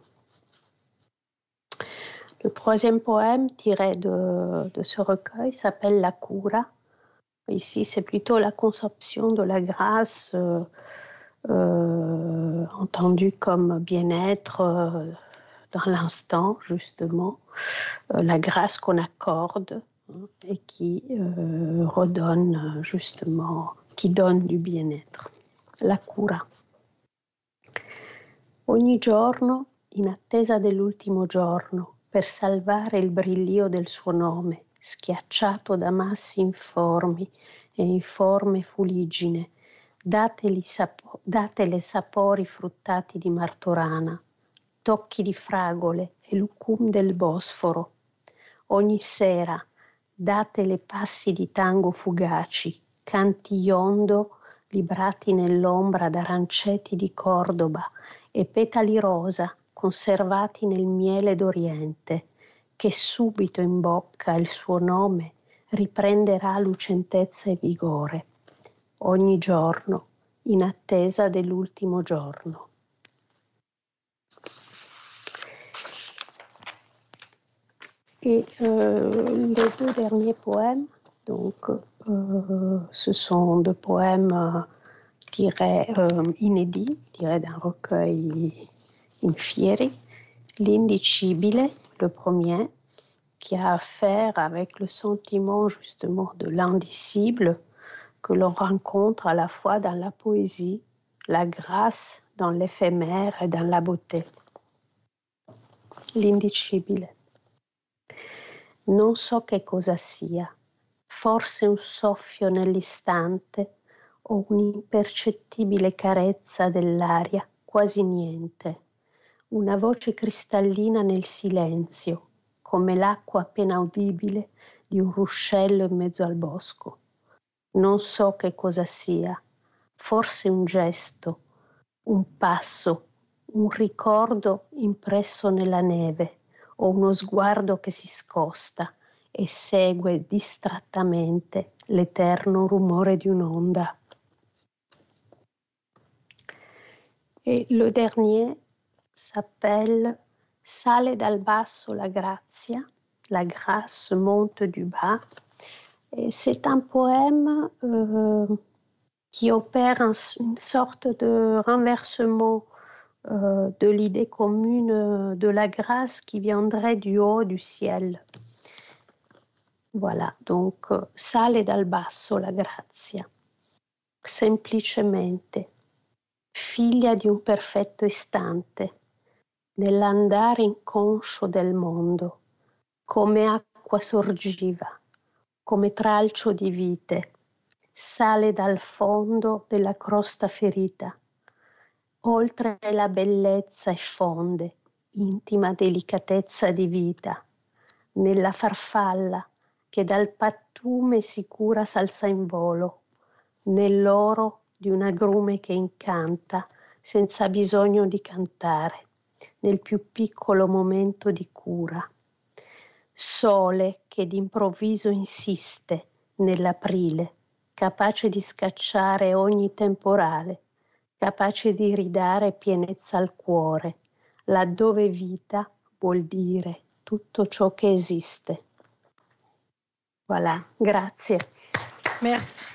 Speaker 11: Le troisième poème tiré de ce recueil s'appelle La Cura. Ici, c'est plutôt la conception de la grâce entendue comme bien-être dans l'instant, justement. La grâce qu'on accorde et qui redonne, justement, qui donne du bien-être. La cura. Ogni giorno, in attesa dell'ultimo giorno, per salvare il brillio del suo nome, schiacciato da massi informi e informe fuliggine, datele sapori fruttati di martorana, tocchi di fragole e lucum del Bosforo. Ogni sera, datele passi di tango fugaci, canti iondo librati nell'ombra d'aranceti di Cordoba e petali rosa conservati nel miele d'Oriente, che subito in bocca il suo nome riprenderà lucentezza e vigore, ogni giorno in attesa dell'ultimo giorno. Et les deux derniers poèmes, donc, ce sont deux poèmes tirés inédits, tirés d'un recueil in fieri. L'Indicibile, le premier, qui a à faire avec le sentiment justement de l'indicible que l'on rencontre à la fois dans la poésie, la grâce dans l'éphémère et dans la beauté. L'Indicibile. Non so che cosa sia, forse un soffio nell'istante o un'impercettibile carezza dell'aria, quasi niente, una voce cristallina nel silenzio, come l'acqua appena udibile di un ruscello in mezzo al bosco. Non so che cosa sia, forse un gesto, un passo, un ricordo impresso nella neve, o uno sguardo che si scosta e segue distrattamente l'eterno rumore di un'onda. Et le dernier s'appelle Sale dal basso la grazia, la grâce monte du bas. Et c'est un poème qui opère une sorte de renversement de l'idée commune de la grâce qui viendrait du haut du ciel. Voilà, donc sale dal basso la grazia, semplicemente, figlia di un perfetto istante, nell'andare inconscio del mondo, come acqua sorgiva, come tralcio di vite, sale dal fondo della crosta ferita, oltre la bellezza e fonde, intima delicatezza di vita, nella farfalla che dal pattume sicura s'alza in volo, nell'oro di un agrume che incanta senza bisogno di cantare, nel più piccolo momento di cura. Sole che d'improvviso insiste nell'aprile, capace di scacciare ogni temporale, capace di ridare pienezza al cuore, laddove vita vuol dire tutto ciò che esiste. Voilà, grazie.
Speaker 1: Merci.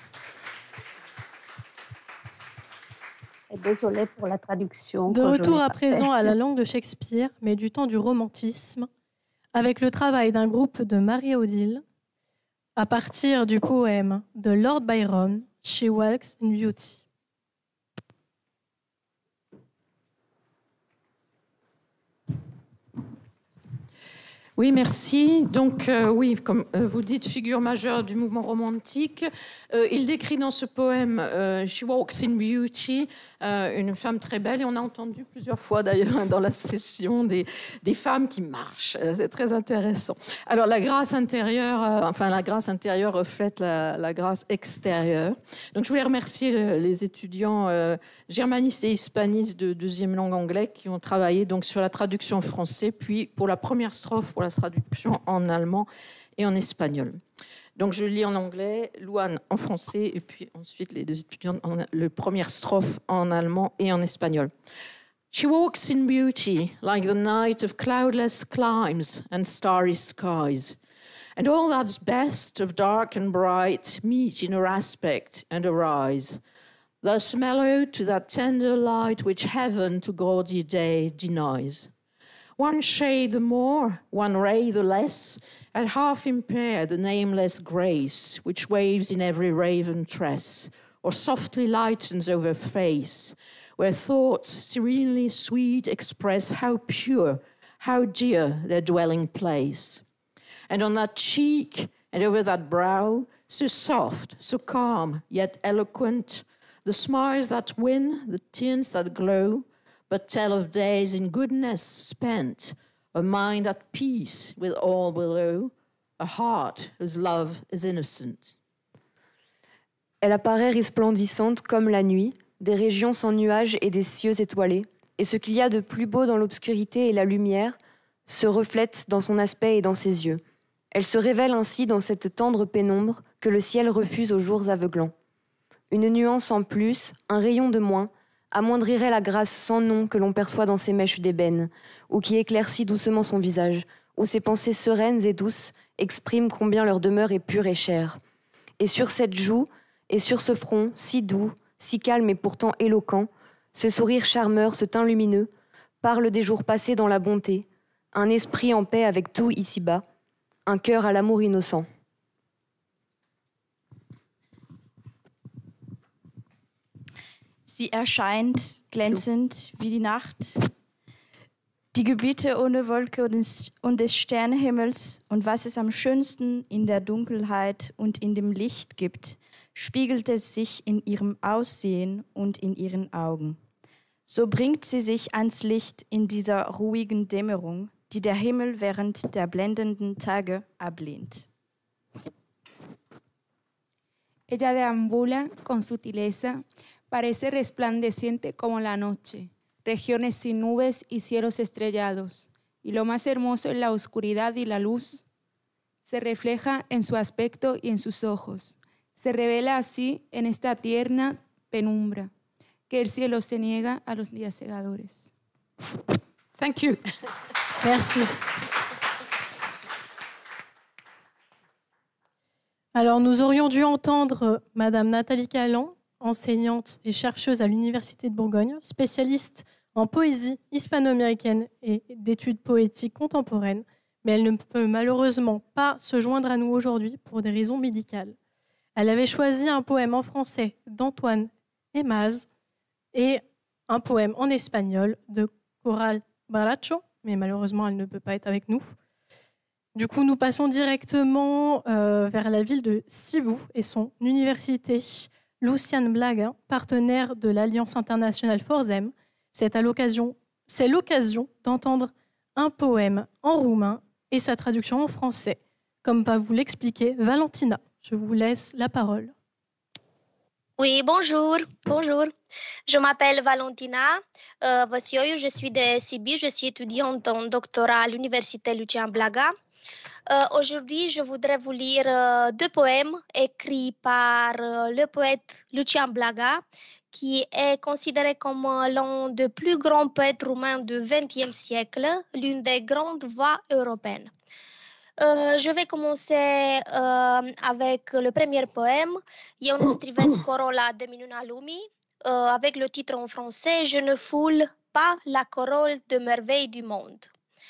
Speaker 11: Et désolée pour la traduction.
Speaker 1: De retour à présent à la langue de Shakespeare, mais du temps du romantisme, avec le travail d'un groupe de Marie-Odile, à partir du poème de Lord Byron, She Walks in Beauty.
Speaker 12: Oui, merci. Donc, oui, comme vous dites, figure majeure du mouvement romantique. Il décrit dans ce poème She Walks in Beauty, une femme très belle. Et on a entendu plusieurs fois, d'ailleurs, dans la session, des femmes qui marchent. C'est très intéressant. Alors, la grâce intérieure, la grâce intérieure reflète la grâce extérieure. Donc, je voulais remercier les étudiants germanistes et hispanistes de deuxième langue anglais qui ont travaillé donc, sur la traduction en français, puis pour la première strophe, pour la traduction en allemand et en espagnol. Donc je lis en anglais, Louane en français, et puis ensuite les deux étudiants, le première strophe en allemand et en espagnol. She walks in beauty like the night of cloudless climes and starry skies, and all that's best of dark and bright meet in her aspect and her eyes, thus mellow to that tender light which heaven to gaudy day denies. One shade the more, one ray the less, had half impaired the nameless grace which waves in every raven tress, or softly lightens over face, where thoughts serenely sweet express how pure, how dear their dwelling place. And on that cheek and over that brow, so soft, so calm, yet eloquent, the smiles that win, the tints that glow, but tell of days in goodness spent, a mind at peace with all below, a heart whose love is innocent.
Speaker 4: Elle apparaît resplendissante comme la nuit, des régions sans nuages et des cieux étoilés, et ce qu'il y a de plus beau dans l'obscurité et la lumière se reflète dans son aspect et dans ses yeux. Elle se révèle ainsi dans cette tendre pénombre que le ciel refuse aux jours aveuglants. Une nuance en plus, un rayon de moins, amoindrirait la grâce sans nom que l'on perçoit dans ses mèches d'ébène, ou qui éclaircit doucement son visage, où ses pensées sereines et douces expriment combien leur demeure est pure et chère. Et sur cette joue, et sur ce front, si doux, si calme et pourtant éloquent, ce sourire charmeur, ce teint lumineux, parle des jours passés dans la bonté, un esprit en paix avec tout ici-bas, un cœur à l'amour innocent.
Speaker 13: Sie erscheint glänzend wie die Nacht, die Gebiete ohne Wolke und des Sternenhimmels, und was es am schönsten in der Dunkelheit und in dem Licht gibt, spiegelt es sich in ihrem Aussehen und in ihren Augen. So bringt sie sich ans Licht in dieser ruhigen Dämmerung, die der Himmel während der blendenden Tage ablehnt.
Speaker 22: Ella deambula con sutileza, parece resplandeciente como la noche, regiones sin nubes y cielos estrellados, y lo más hermoso es la oscuridad y la luz. Se refleja en su aspecto y en sus ojos. Se revela así en esta tierna penumbra, que el cielo se niega a los días cegadores.
Speaker 12: Thank you.
Speaker 1: Merci. Alors, nous aurions dû entendre Madame Nathalie Callan, enseignante et chercheuse à l'Université de Bourgogne, spécialiste en poésie hispano-américaine et d'études poétiques contemporaines, mais elle ne peut malheureusement pas se joindre à nous aujourd'hui pour des raisons médicales. Elle avait choisi un poème en français d'Antoine Emaz et un poème en espagnol de Coral Baracho, mais malheureusement, elle ne peut pas être avec nous. Du coup, nous passons directement vers la ville de Cebu et son université Lucian Blaga, partenaire de l'Alliance internationale Forzem. C'est l'occasion d'entendre un poème en roumain et sa traduction en français, comme va vous l'expliquer Valentina. Je vous laisse la parole.
Speaker 14: Oui, bonjour. Bonjour. Je m'appelle Valentina Vasioiu, je suis de Sibiu, je suis étudiante en doctorat à l'université Lucian Blaga. Aujourd'hui, je voudrais vous lire deux poèmes écrits par le poète Lucian Blaga, qui est considéré comme l'un des plus grands poètes roumains du XXe siècle, l'une des grandes voix européennes. Je vais commencer avec le premier poème. Eu nu strivesc corola de minunea lumii, avec le titre en français Je ne foule pas la corolle de merveille du monde.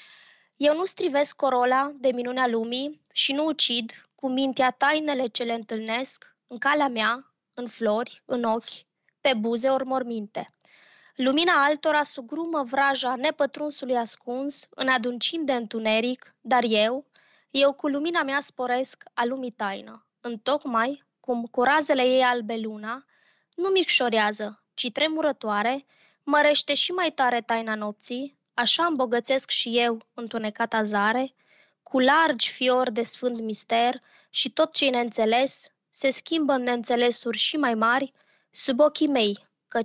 Speaker 14: Eu nu strivesc corola de minunea lumii și nu ucid cu mintea tainele ce le întâlnesc în calea mea, în flori, în ochi, pe buze ori morminte. Lumina altora sugrumă vraja nepătrunsului ascuns în adâncimi de întuneric, dar eu cu lumina mea sporesc a lumii taină, întocmai cum cu razele ei albe luna nu micșorează, ci tremurătoare, mărește și mai tare taina nopții, așa îmbogățesc și eu întunecata zare, cu largi fiori de sfânt mister și tot ce-i neînțeles se schimbă în neînțelesuri și mai mari sub ochii mei,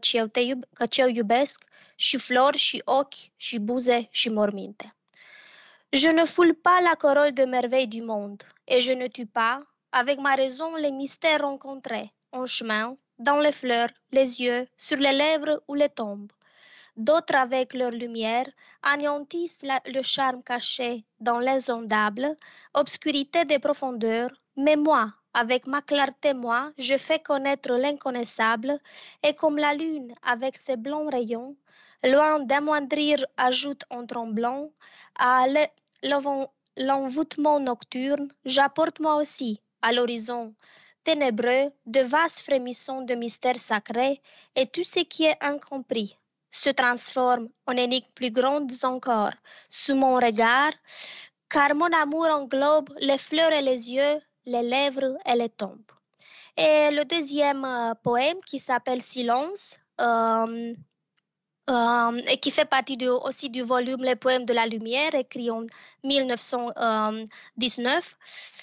Speaker 14: căci eu iubesc și flori și ochi și buze și morminte. Je ne foule pas la corolle de merveille du monde, et je ne tue pas, avec ma raison, les mystères rencontrés, en chemin, dans les fleurs, les yeux, sur les lèvres ou les tombes. D'autres, avec leur lumière, anéantissent le charme caché dans l'insondable, obscurité des profondeurs, mais moi, avec ma clarté, moi, je fais connaître l'inconnaissable, et comme la lune, avec ses blancs rayons, loin d'amoindrir, ajoute en tremblant, à l'envoûtement nocturne, j'apporte moi aussi, à l'horizon ténébreux, de vastes frémissons de mystères sacrés, et tout ce qui est incompris se transforme en énigmes plus grandes encore sous mon regard, car mon amour englobe les fleurs et les yeux, les lèvres et les tombes. Et le deuxième poème qui s'appelle Silence, et qui fait partie aussi du volume Les Poèmes de la Lumière, écrit en 1919.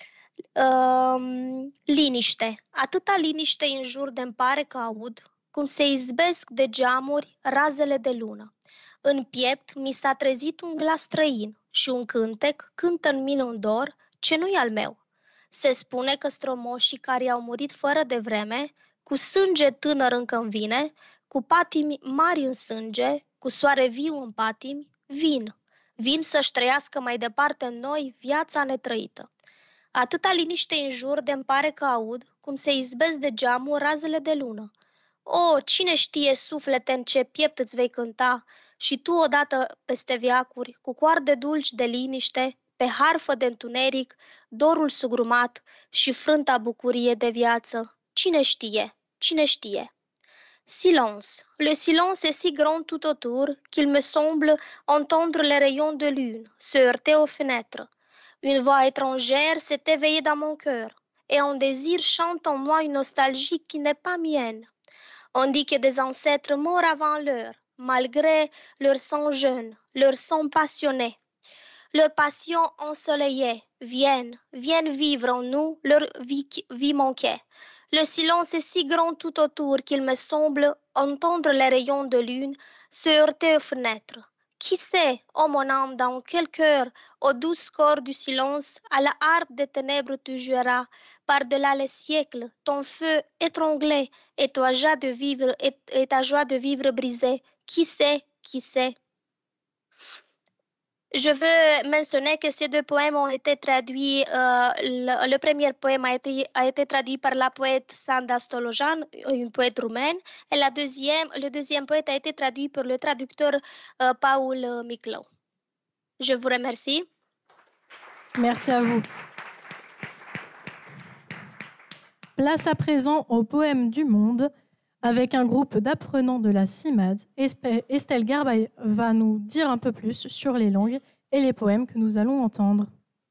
Speaker 14: Liniște. Atâta liniște în jur de-mi pare că aud, cum se izbesc de geamuri razele de lună. În piept mi s-a trezit un glas străin și un cântec cântă în mine un dor ce nu-i al meu. Se spune că strămoșii care au murit fără de vreme, cu sânge tânăr încă-mi vine, cu patimi mari în sânge, cu soare viu în patimi, vin să-și trăiască mai departe în noi viața netrăită. Atâta liniște în jur de-mi pare că aud, cum se izbesc de geamuri razele de lună. O, cine știe, suflete, în ce piept îți vei cânta și tu odată peste veacuri, cu coarde dulci de liniște, pe harfă de întuneric, dorul sugrumat și frânta bucurie de viață. Cine știe, cine știe? Silence. Le silence est si grand tout autour qu'il me semble entendre les rayons de lune se heurter aux fenêtres. Une voix étrangère s'est éveillée dans mon cœur, et un désir chante en moi une nostalgie qui n'est pas mienne. On dit que des ancêtres morts avant l'heure, malgré leur sang jeune, leur sang passionné, leur passion ensoleillée, viennent vivre en nous leur vie manquée. Le silence est si grand tout autour qu'il me semble entendre les rayons de lune se heurter aux fenêtres. Qui sait, ô mon âme, dans quel cœur, au doux corps du silence, à la harpe des ténèbres tu joueras, par-delà les siècles, ton feu étranglé et ta joie de vivre brisée. Qui sait, qui sait? Je veux mentionner que ces deux poèmes ont été traduits. Le premier poème a été traduit par la poète Sanda Stolojan, une poète roumaine, et le deuxième poète a été traduit par le traducteur Paul Miclau. Je vous remercie.
Speaker 1: Merci à vous. Place à présent au poème du monde avec un groupe d'apprenants de la CIMAD. Estelle Garbay va nous dire un peu plus sur les langues et les poèmes que nous allons entendre.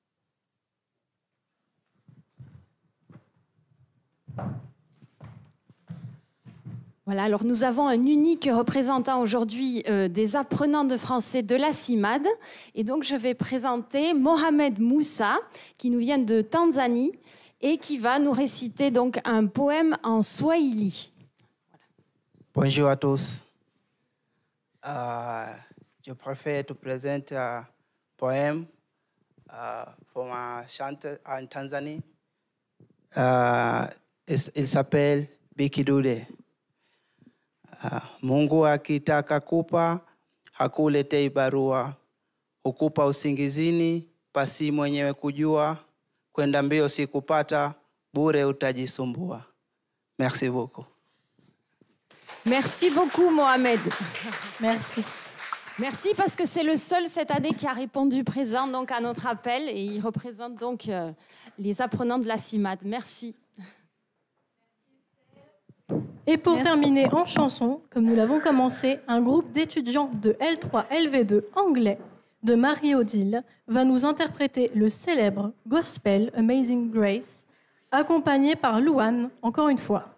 Speaker 20: Voilà, alors nous avons un unique représentant aujourd'hui des apprenants de français de la CIMAD. Et donc je vais présenter Mohamed Moussa, qui nous vient de Tanzanie et qui va nous réciter donc un poème en swahili.
Speaker 15: Bonjour à tous. Je préfère te présenter un poème pour un chanteur en Tanzanie. Il s'appelle Bikidude. Mungu akitaka kupa hakuletei barua, hukupa usingizini pasi mwenyewe kujua, kwenda mbio sikupata, bure utajisumbua. Merci beaucoup.
Speaker 20: Merci beaucoup Mohamed.
Speaker 1: Merci.
Speaker 20: Merci parce que c'est le seul cette année qui a répondu présent donc à notre appel et il représente donc les apprenants de la CIMAD. Merci.
Speaker 1: Et pour terminer en chanson, comme nous l'avons commencé, un groupe d'étudiants de L3 LV2 anglais de Marie-Odile va nous interpréter le célèbre gospel Amazing Grace, accompagné par Louane, encore une fois.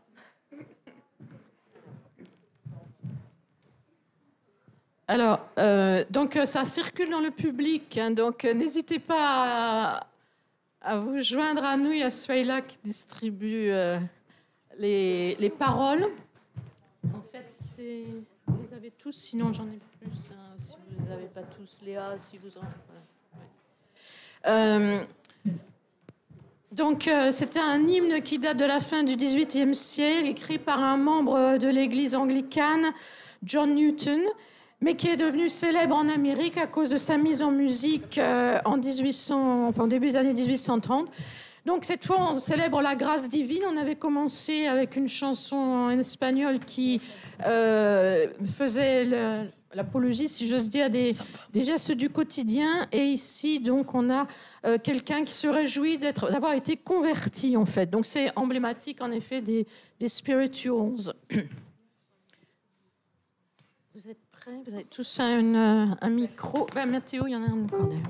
Speaker 12: Alors, donc ça circule dans le public, hein, donc n'hésitez pas à vous joindre à nous. Il y a Suela qui distribue les paroles. En fait, vous les avez tous, sinon j'en ai plus. Hein, si vous ne les avez pas tous, Léa, si vous en... Voilà. Donc, c'était un hymne qui date de la fin du XVIIIe siècle, écrit par un membre de l'église anglicane, John Newton, mais qui est devenu célèbre en Amérique à cause de sa mise en musique au début des années 1830. Donc cette fois, on célèbre la grâce divine. On avait commencé avec une chanson en espagnol qui faisait l'apologie, si j'ose dire, des gestes du quotidien. Et ici, donc, on a quelqu'un qui se réjouit d'avoir été converti, en fait. Donc c'est emblématique, en effet, des spirituals. Vous êtes prêts? Vous avez tous un micro. Ben, Mathéo, il y en a un encore derrière.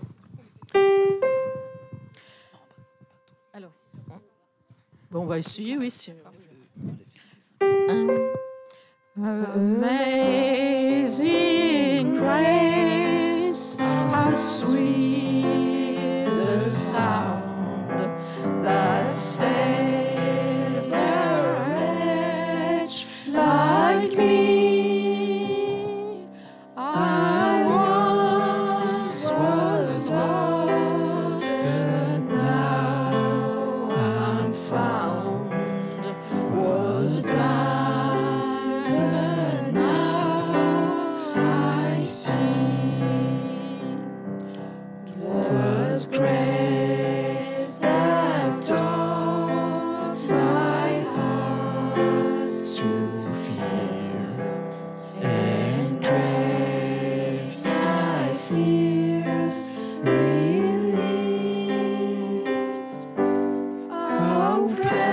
Speaker 12: Alors, bon, on va essayer, oui. Amazing grace, how sweet the sound that saved a wretch like me. I once was lost, but now I'm found. Was blind, but now I see. 'Twas grace that taught my heart to fear, and grace my fears relieved. How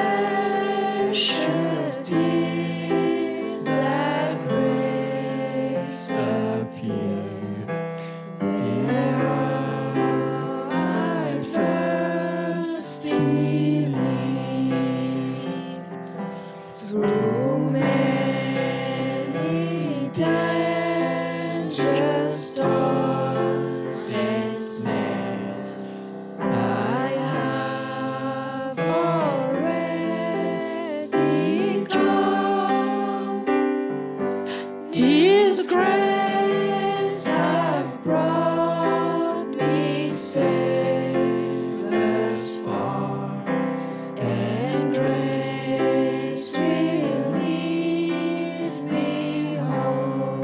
Speaker 12: precious did that grace appear. There I first believed. Through many dangerous storms and snares, I have already come. This grace hath brought me safe thus far, and grace will lead me home.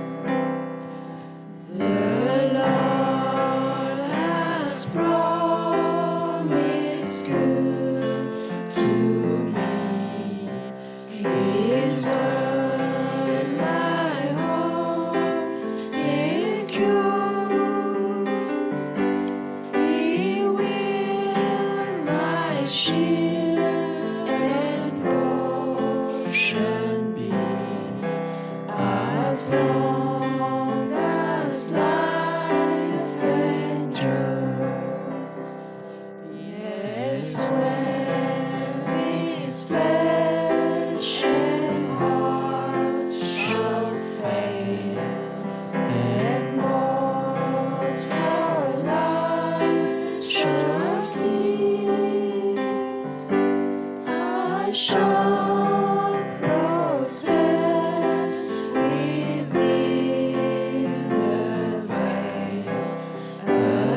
Speaker 12: The Lord has promised good to me. His word my heart secures. He will
Speaker 5: shield and portion be, as long as life endures. Yes, when this flesh and heart shall fail, and mortal life shall cease, I shall possess within the veil a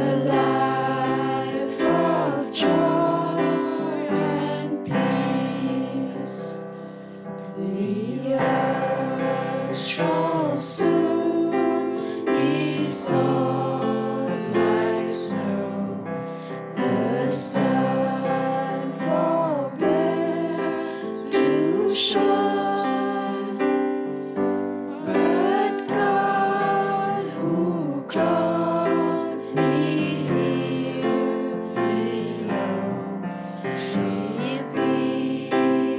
Speaker 5: life of joy and peace. The earth shall soon dissolve like snow, the sun forbear to shine, but God who called me here below will be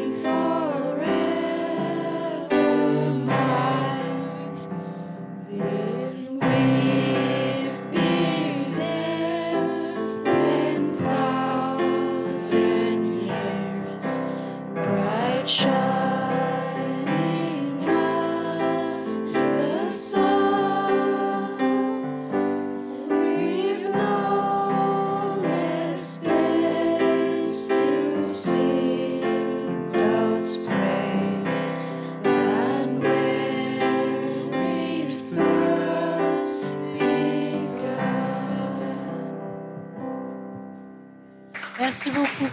Speaker 5: forever mine. Then we've been there 10,000 years, bright shining as the sun. We've no less days to sing God's praise than when we'd first begun.
Speaker 1: Merci beaucoup.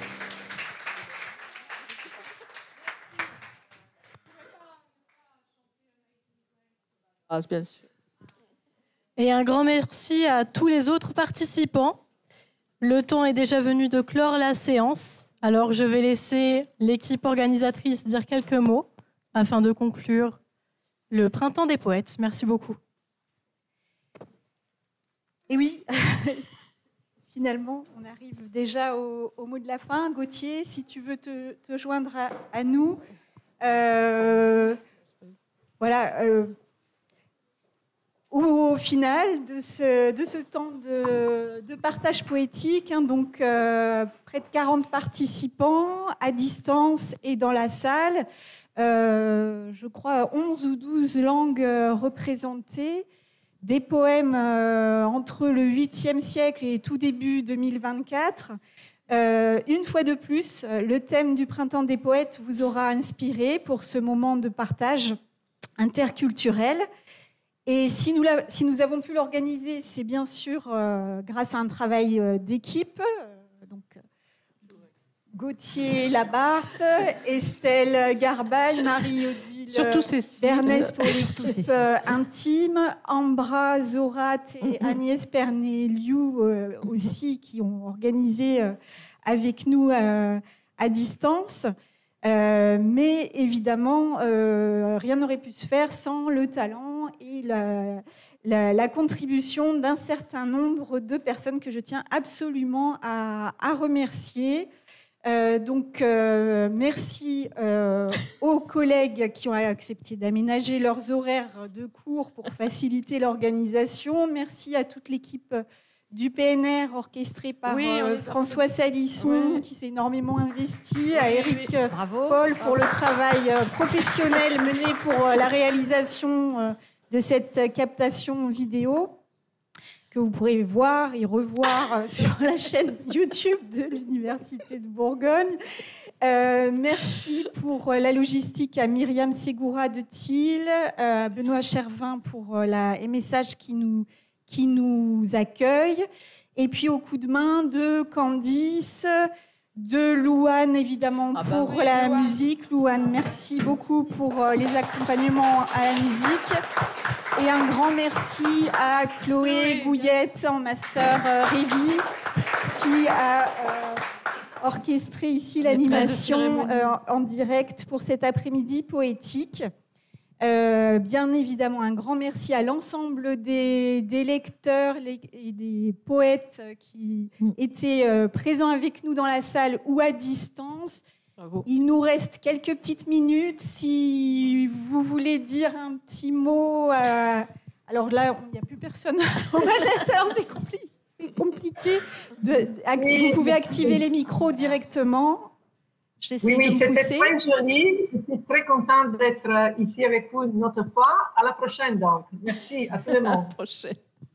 Speaker 12: Bien sûr.
Speaker 1: Et un grand merci à tous les autres participants. Le temps est déjà venu de clore la séance. Alors je vais laisser l'équipe organisatrice dire quelques mots afin de conclure le Printemps des poètes. Merci beaucoup.
Speaker 2: Et oui, finalement, on arrive déjà au mot de la fin. Gauthier, si tu veux te joindre à nous. Au final de ce temps de partage poétique, donc près de 40 participants à distance et dans la salle, je crois 11 ou 12 langues représentées, des poèmes entre le 8e siècle et tout début 2024. Une fois de plus, le thème du Printemps des poètes vous aura inspiré pour ce moment de partage interculturel. Et si nous avons pu l'organiser, c'est bien sûr grâce à un travail d'équipe. Donc, Gauthier Labarthe, Estelle Garbagne, Marie-Odile Bernès pour l'équipe intime, Ambra Zorat et Agnès Pernet-Liou aussi qui ont organisé avec nous à distance. Mais évidemment, rien n'aurait pu se faire sans le talent et la contribution d'un certain nombre de personnes que je tiens absolument à remercier. Merci aux collègues qui ont accepté d'aménager leurs horaires de cours pour faciliter l'organisation. Merci à toute l'équipe du PNR orchestré par François Salisson qui s'est énormément investi, à Eric Paul pour le travail professionnel mené pour la réalisation de cette captation vidéo que vous pourrez voir et revoir sur la chaîne YouTube de l'Université de Bourgogne. Merci pour la logistique à Myriam Ségoura de Thiel, à Benoît Chervin pour les messages qui nous accueille, et puis au coup de main de Candice, de Louane évidemment pour la musique. Louane, merci beaucoup pour les accompagnements à la musique, et un grand merci à Chloé Gouillette en master Révi qui a orchestré ici l'animation en direct pour cet après-midi poétique. Bien évidemment, un grand merci à l'ensemble des lecteurs et des poètes qui étaient présents avec nous dans la salle ou à distance.
Speaker 12: Bravo.
Speaker 2: Il nous reste quelques petites minutes. Si vous voulez dire un petit mot, alors là, il n'y a plus personne au manetteur, c'est compliqué. Vous pouvez activer les micros directement.
Speaker 3: Oui, c'était très joli. Je suis très contente d'être ici avec vous une autre fois. À la prochaine, donc. Merci à tout le monde.
Speaker 12: À la prochaine.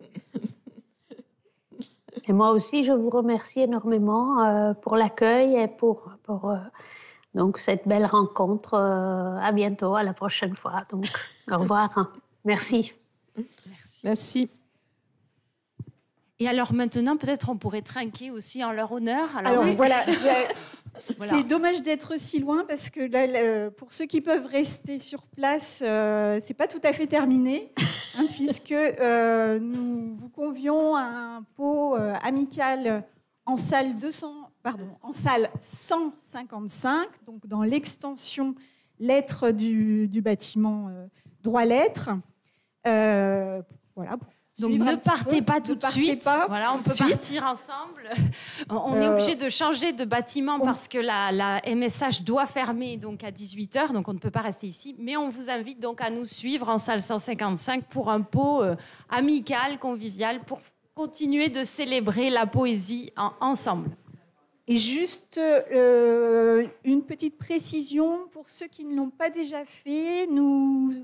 Speaker 11: Et moi aussi, je vous remercie énormément pour l'accueil et pour donc cette belle rencontre. À bientôt, à la prochaine fois. Donc, au revoir. Merci.
Speaker 12: Merci.
Speaker 20: Et alors maintenant, peut-être on pourrait trinquer aussi en leur honneur.
Speaker 2: Alors
Speaker 20: oui.
Speaker 2: voilà. C'est dommage d'être si loin parce que là, pour ceux qui peuvent rester sur place, c'est pas tout à fait terminé, hein, puisque nous vous convions à un pot amical en salle 155, donc dans l'extension lettres du bâtiment droit lettres. Voilà.
Speaker 20: Donc ne partez pas tout de suite. Voilà, on peut partir ensemble. On est obligé de changer de bâtiment parce que la MSH doit fermer donc à 18h, donc on ne peut pas rester ici. Mais on vous invite donc à nous suivre en salle 155 pour un pot amical, convivial, pour continuer de célébrer la poésie ensemble.
Speaker 2: Et juste une petite précision pour ceux qui ne l'ont pas déjà fait. Nous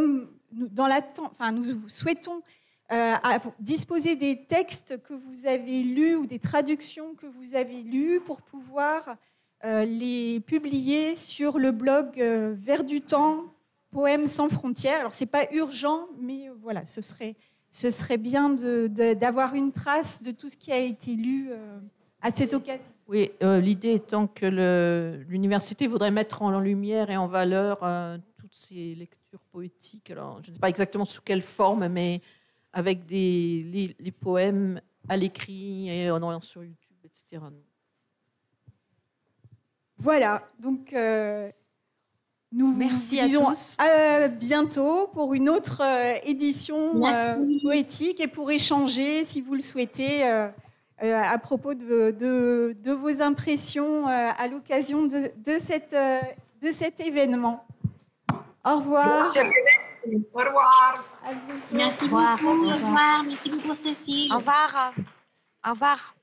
Speaker 2: souhaitons à disposer des textes que vous avez lus ou des traductions que vous avez lues pour pouvoir les publier sur le blog Vers du temps, Poèmes sans frontières. Alors, ce n'est pas urgent, mais voilà, ce serait bien d'avoir une trace de tout ce qui a été lu à cette occasion.
Speaker 12: Oui, l'idée étant que l'université voudrait mettre en lumière et en valeur toutes ces lectures poétiques. Alors, je ne sais pas exactement sous quelle forme, mais avec les poèmes à l'écrit et en allant sur YouTube, etc.
Speaker 2: Voilà, donc nous
Speaker 20: merci
Speaker 2: vous disons
Speaker 20: à tous.
Speaker 2: À bientôt pour une autre édition poétique et pour échanger, si vous le souhaitez, à propos de vos impressions à l'occasion de cet événement. Au revoir.
Speaker 3: Au revoir.
Speaker 14: Merci beaucoup. Au revoir. Merci beaucoup, Cécile.
Speaker 16: Au revoir. Au revoir.